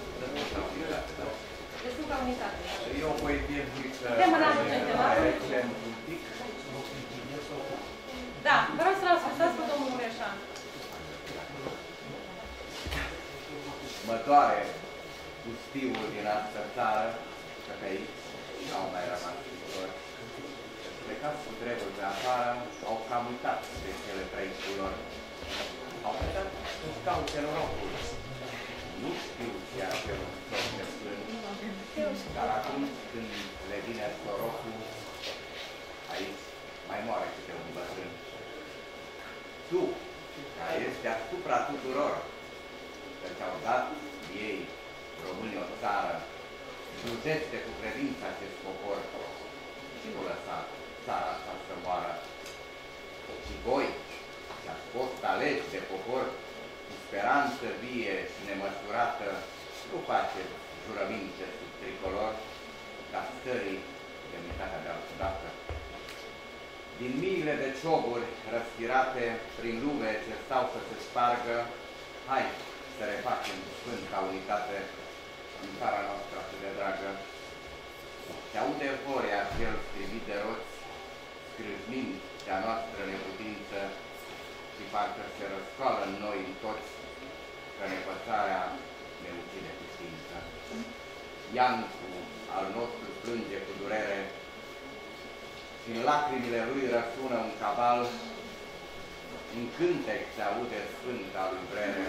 De Sfânta Unitate.
E o poezie zică,
temă de anul trecut. Da, vreau să-l ascultați pe domnul Mureșan.
Mă doare pustiul din asta țară, că pe aici n-au mai rămas scriitori. Plecați cu treburi de afară, au cam uitat de cele trei culori. Au plecat să-și caute norocul. Nu știu ceea ce un tot de plâng, dar acum când le vine sorocul, aici mai moare câte un bătrân. Tu, care ești deasupra tuturor, că ți-au dat ei, românii, o țară, slujește cu credință acest popor și nu lăsa țara asta să moară. Și voi, ce-ați fost aleși de popor, cu speranță vie și nemăsurată, nu faceți jurăminte sub tricolor, ca stării demnitatea de altă dată. Din miile de cioburi răstirate prin lume ce stau să se spargă, hai să refacem sfânta unitate în țara noastră atât de dragă. Se aude voia cel strivit de roți, scrâșnind de-a noastră neputință și parcă se răscoală în noi toți că nepățarea ne ucide cu știință. Iancu al nostru plânge cu durere și în lacrimile lui răsună un cabal, un cântec se aude sfânt al lui Brere.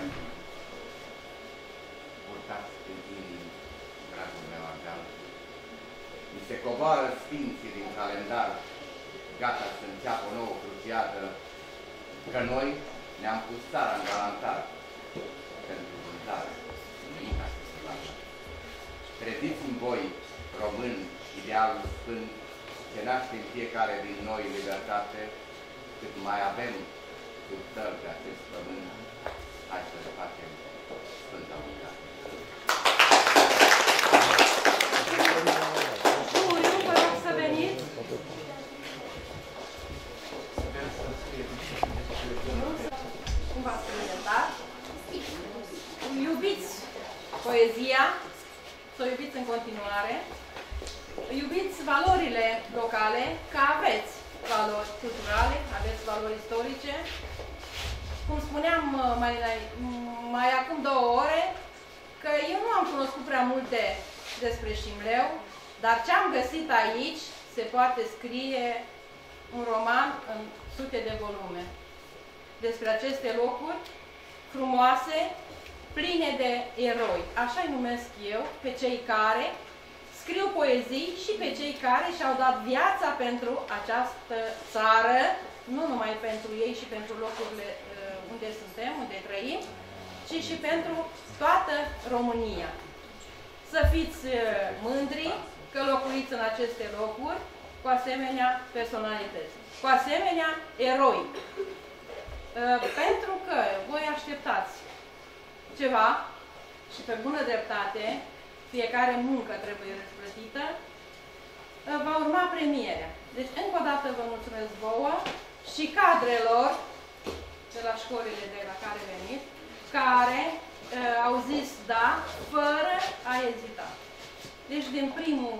Purtați în inimi, dragul meu ardeal. Mi se coboară sfinții din calendar, gata să înceapă o nouă cruciadă, că noi ne-am pus țara în galantar pentru vântare, nimica să se lasă. Treziți în voi, români, idealul sfânt, ce naște în fiecare din noi libertate, cât mai avem sub tări de acest pământ, hai să le facem Sfânta Unitate.
Juliu, vă rog să veniți. Cum v-ați prezentat? Iubiți poezia, să o iubiți în continuare. Iubiți valorile locale, că aveți valori culturale, aveți valori istorice. Cum spuneam mai, mai acum două ore, că eu nu am cunoscut prea multe despre Șimleu, dar ce am găsit aici se poate scrie un roman în sute de volume despre aceste locuri frumoase, pline de eroi. Așa-i numesc eu pe cei care scriu poezii și pe cei care și-au dat viața pentru această țară, nu numai pentru ei și pentru locurile unde suntem, unde trăim, ci și pentru toată România. Să fiți mândri că locuiți în aceste locuri cu asemenea personalități, cu asemenea eroi. Pentru că voi așteptați ceva și pe bună dreptate, fiecare muncă trebuie răsplătită, va urma premierea. Deci, încă o dată vă mulțumesc vouă și cadrelor de la școlile de la care veniți, care uh, au zis da, fără a ezita. Deci, din primul,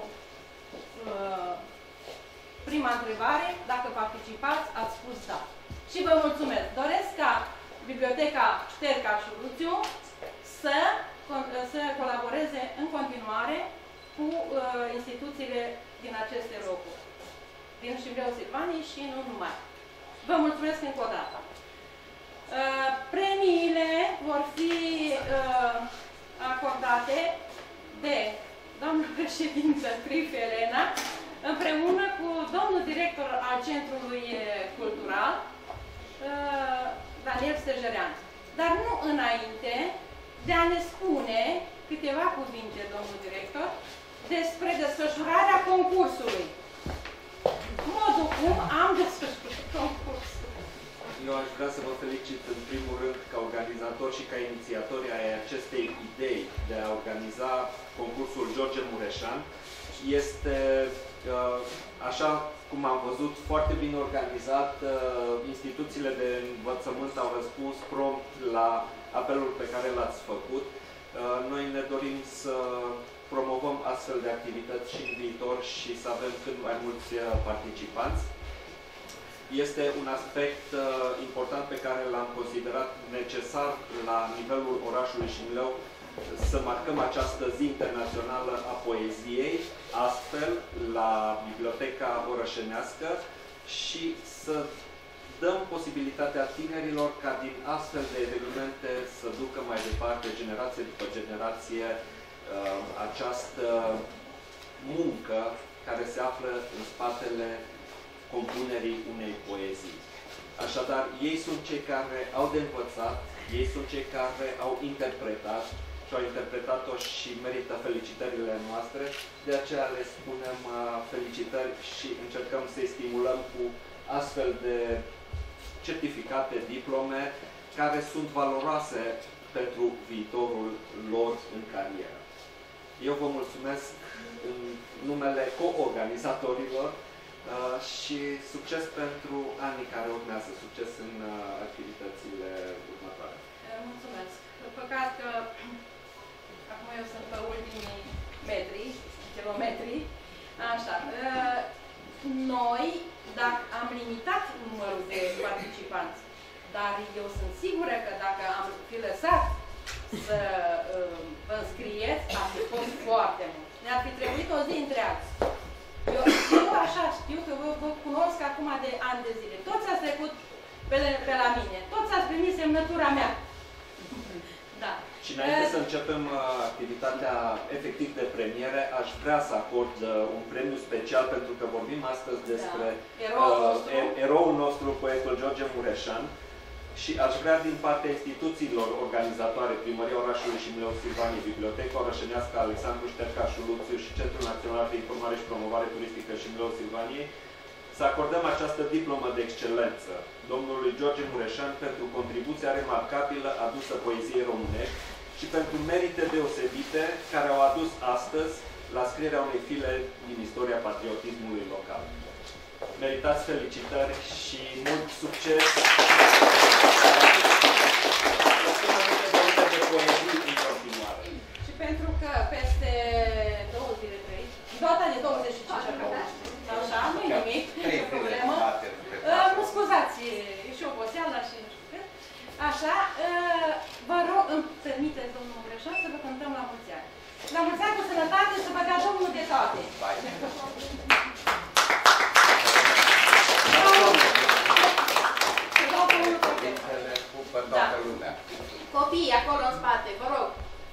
uh, prima întrebare, dacă participați, ați spus da. Și vă mulțumesc. Doresc ca Biblioteca Șterca și Luțiu să, să colaboreze în continuare cu uh, instituțiile din aceste locuri, din Șimleu Silvanii și nu numai. Vă mulțumesc încă o dată. Uh, premiile vor fi uh, acordate de doamna președintă Crif Elena împreună cu domnul director al Centrului Cultural, uh, Daniel Stejerean. Dar nu înainte de a ne spune câteva cuvinte, domnul director, despre desfășurarea concursului. Modul cum am desfășurat concursul.
Eu aș vrea să vă felicit în primul rând ca organizator și ca inițiatori ai acestei idei de a organiza concursul George Mureșan. Este, așa cum am văzut, foarte bine organizat. Instituțiile de învățământ au răspuns prompt la apelul pe care l-ați făcut. Noi ne dorim să promovăm astfel de activități și în viitor și să avem cât mai mulți participanți. Este un aspect uh, important pe care l-am considerat necesar la nivelul orașului Șimleu să marcăm această zi internațională a poeziei, astfel la Biblioteca Orășenească și să dăm posibilitatea tinerilor ca din astfel de evenimente să ducă mai departe, generație după generație, uh, această muncă care se află în spatele compunerii unei poezii. Așadar, ei sunt cei care au de învățat, ei sunt cei care au interpretat și au interpretat-o și merită felicitările noastre. De aceea le spunem uh, felicitări și încercăm să-i stimulăm cu astfel de certificate, diplome, care sunt valoroase pentru viitorul lor în carieră. Eu vă mulțumesc în numele co-organizatorilor Uh, și succes pentru anii care urmează, succes în uh, activitățile următoare.
Mulțumesc. Păcat că acum eu sunt pe ultimii metri, kilometri. Așa. Uh, noi, dacă am limitat numărul de participanți, dar eu sunt sigură că dacă am fi lăsat să uh, vă înscrieți, ar fi fost foarte mult. Ne-ar fi trebuit o zi întreagă. Eu, eu așa știu că vă, vă cunosc acum de ani de zile. Toți ați trecut pe, pe la mine. Toți ați primit semnătura mea. Da.
Și înainte să începem uh, activitatea efectiv de premiere, aș vrea să acord uh, un premiu special pentru că vorbim astăzi despre
da. eroul,
uh,
nostru.
eroul nostru, poetul George Mureșan. Și aș vrea din partea instituțiilor organizatoare, Primăria Orașului Șimleof Silvanie, Biblioteca Orășenească Alexandru Ștercașu Luțiu și Centrul Național de Informare și Promovare Turistică Șimleof Silvanie, să acordăm această diplomă de excelență domnului George Mureșan pentru contribuția remarcabilă adusă poeziei românești și pentru merite deosebite care au adus astăzi la scrierea unei file din istoria patriotismului local. Meritați felicitări și mult succes! de poezii în continuare.
Și pentru că peste două zile, trei, data de douăzeci și cinci așa, nu-i nimic, nicio problemă. Mă scuzați, e și oboseala și nu știu cât. Așa, vă rog, îmi permiteți, domnul Mureșan, să vă cântăm la mulți ani. La mulți ani cu sănătate, să vă dea Domnul de toate. Da. Copiii acolo în spate, vă rog.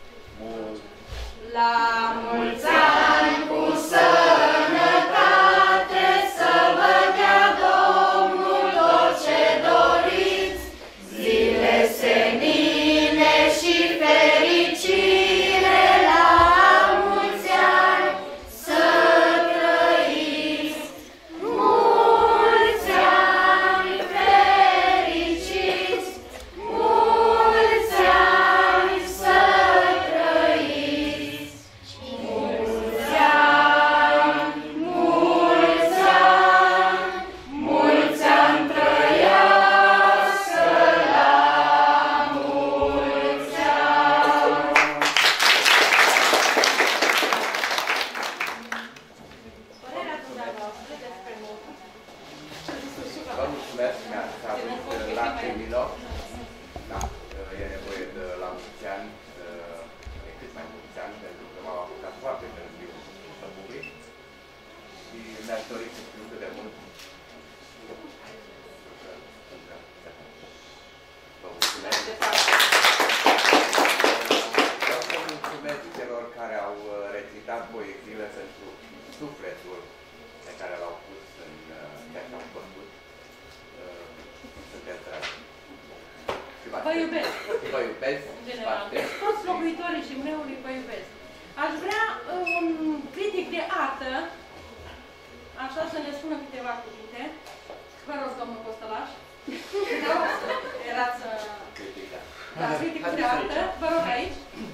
La mulți ani cu sănătate, să vă dea Domnul tot ce doriți, zile senine și fericire, la mulți ani să trăiți. Mulți ani fericiți, mulți ani să trăiți. Mulți ani, mulți ani, mulți ani trăiască la mulți ani. Părerea dumneavoastră despre modul.
Vă mulțumesc, mi-ați avut lacrimilor. Da, e nevoie de la mulți ani, de cât mai mulți ani, pentru că m-au apucat foarte târziu să public. Și mi-aș dori să știu cât de mult. Vă mulțumesc. Vreau să mulțumesc celor care au recitat poeziile pentru sufletul pe care l-au pus în ceea ce au făcut. Sunteți dragi.
Vă iubesc.
Vă iubesc.
În general. Toți locuitorii Șimleului vă iubesc. Aș vrea un critic de artă, așa să ne spună câteva cuvinte. Vă rog, domnul Costălaș. Da, erați
critica.
Da, critic de artă. Vă rog aici.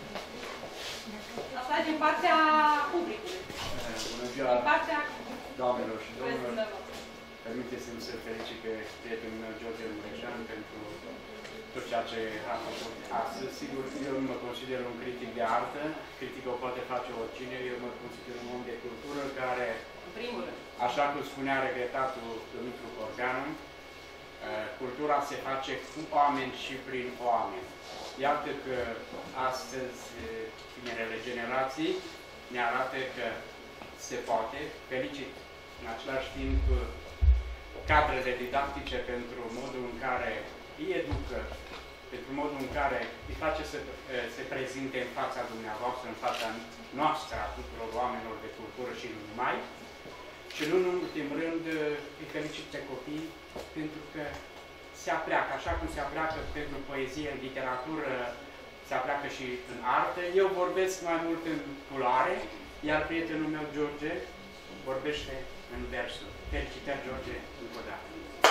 Asta e din partea publicului.
Bună ziua,
din partea
doamnelor și domnilor. Permiteți-mi să felicit pe prietenul meu, George Mureșan, pentru tot ceea ce a făcut astăzi. Sigur, eu nu mă consider un critic de artă, critic o poate face oricine, eu mă consider un om de cultură care,
în primul rând,
așa cum spunea regretatul Dumitru Cordeanu, cultura se face cu oameni și prin oameni. Iată că astăzi tinerele generații ne arată că se poate. Felicit în același timp cadrele didactice pentru modul în care îi educă, pentru modul în care îi face să se prezinte în fața dumneavoastră, în fața noastră, a tuturor oamenilor de cultură și nu numai. Și nu în ultim rând îi felicit pe copii pentru că se apleacă, așa cum se apleacă pentru poezie, în literatură, se apleacă și în artă. Eu vorbesc mai mult în culoare, iar prietenul meu, George, vorbește în versuri. Felicitări, George, încă o dată.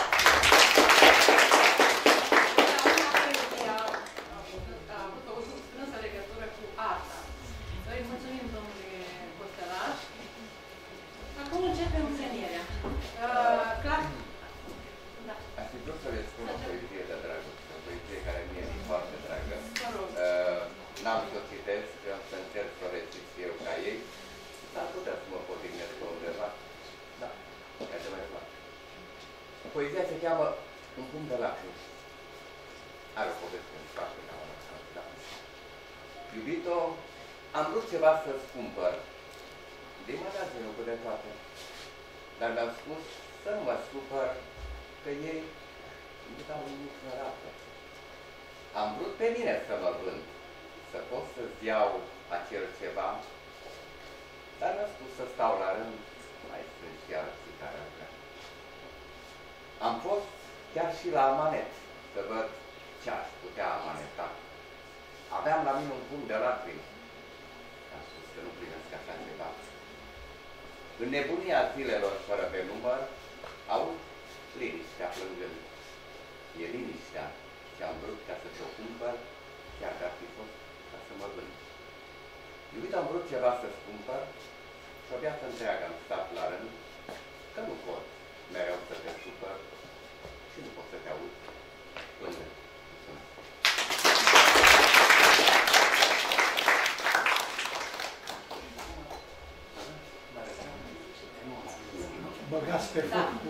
A avut o strânsă legătură cu arta. Noi mulțumim, domnule Costălaș. Acum începem premierea. Uh, clar? Da.
Aș fi vrut să le spun o poezie de dragoste, o poezie care mie mi-e foarte dragă.
Uh,
N-am să o citesc, am să încerc să o recit eu ca ei. Dar puteți să mă potignesc pe undeva. Da. aceea se cheamă Un pumn de lacrimi. Are o poveste în spate la ora asta. Iubito, am vrut ceva să-ți cumpăr. De magazinul cu de toate. Dar mi-am spus să nu mă supăr, că ei nu dau nimic în rată. Am vrut pe mine să mă vând, să pot să-ți iau acel ceva, dar mi-am spus să stau la rând, mai sunt și alții care ar vrea. Am fost chiar și la amanet, să văd ce aș putea amaneta. Aveam la mine un pumn de lacrimi. Am spus că nu primesc așa ceva. În nebunia zilelor fără pe număr, aud liniștea plângând. E liniștea ce am vrut ca să te-o cumpăr, chiar că ar fi fost ca să mă vând. Iubit, am vrut ceva să-ți cumpăr și o viață întreagă am stat la rând, că nu pot mereu să te supăr și nu pot să te aud plângând.
Băgați pe foc cu...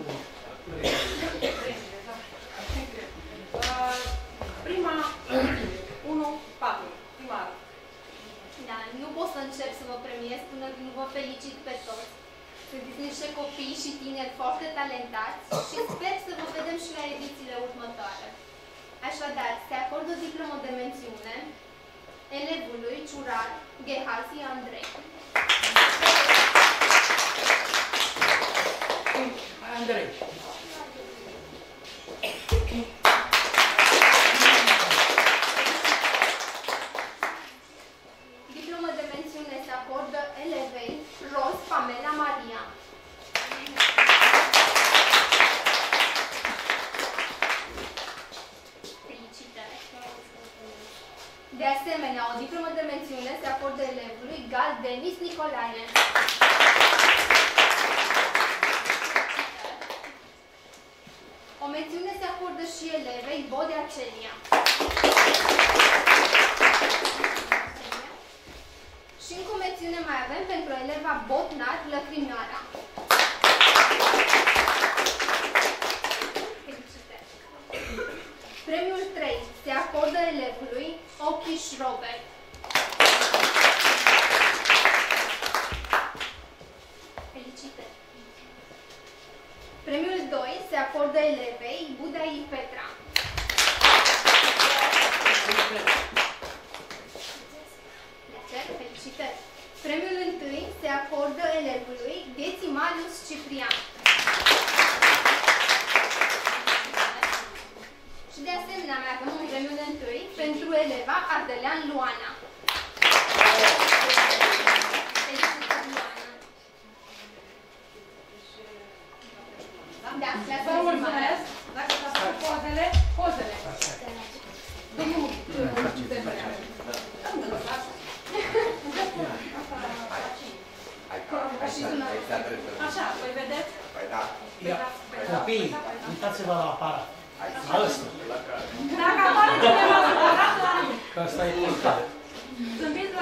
Prima, unu, patru, prima.
Da, nu pot să încep să vă premiez până nu vă felicit pe toți. Sunteți niște copii și tineri foarte talentați și sper să vă vedem și la edițiile următoare. Așadar, se acordă o diplomă de mențiune elevului Ciurar Gehazi Andrei.
Andrei.
Diplomă de mențiune se acordă elevei Ros Pamela Maria. Felicitări! De asemenea, o diplomă de mențiune se acordă elevului Gal Denis Nicolae. O mențiune se acordă și elevei Bodea Celia. Și încă o mențiune mai avem pentru eleva Botnar Lăcrimioara. Felicitări! Premiul trei se acordă elevului Ochiș Robert. Felicitări! Premiul doi se acordă elevei Budai Petra. Felicitări! Premiul întâi se acordă elevului Dețimalius Ciprian. Și de asemenea mai avem un premiul întâi pentru eleva Ardelean Luana. Felicitări, Luana! Da,
vă mulțumesc. Dacă s-a făcut pozele, pozele. Domnul Așa, voi vedeți?
Copiii, uitați-vă la aparat. La ăsta.
Dacă apare cineva supărat,
că ăsta e pulcat.
zâmbiți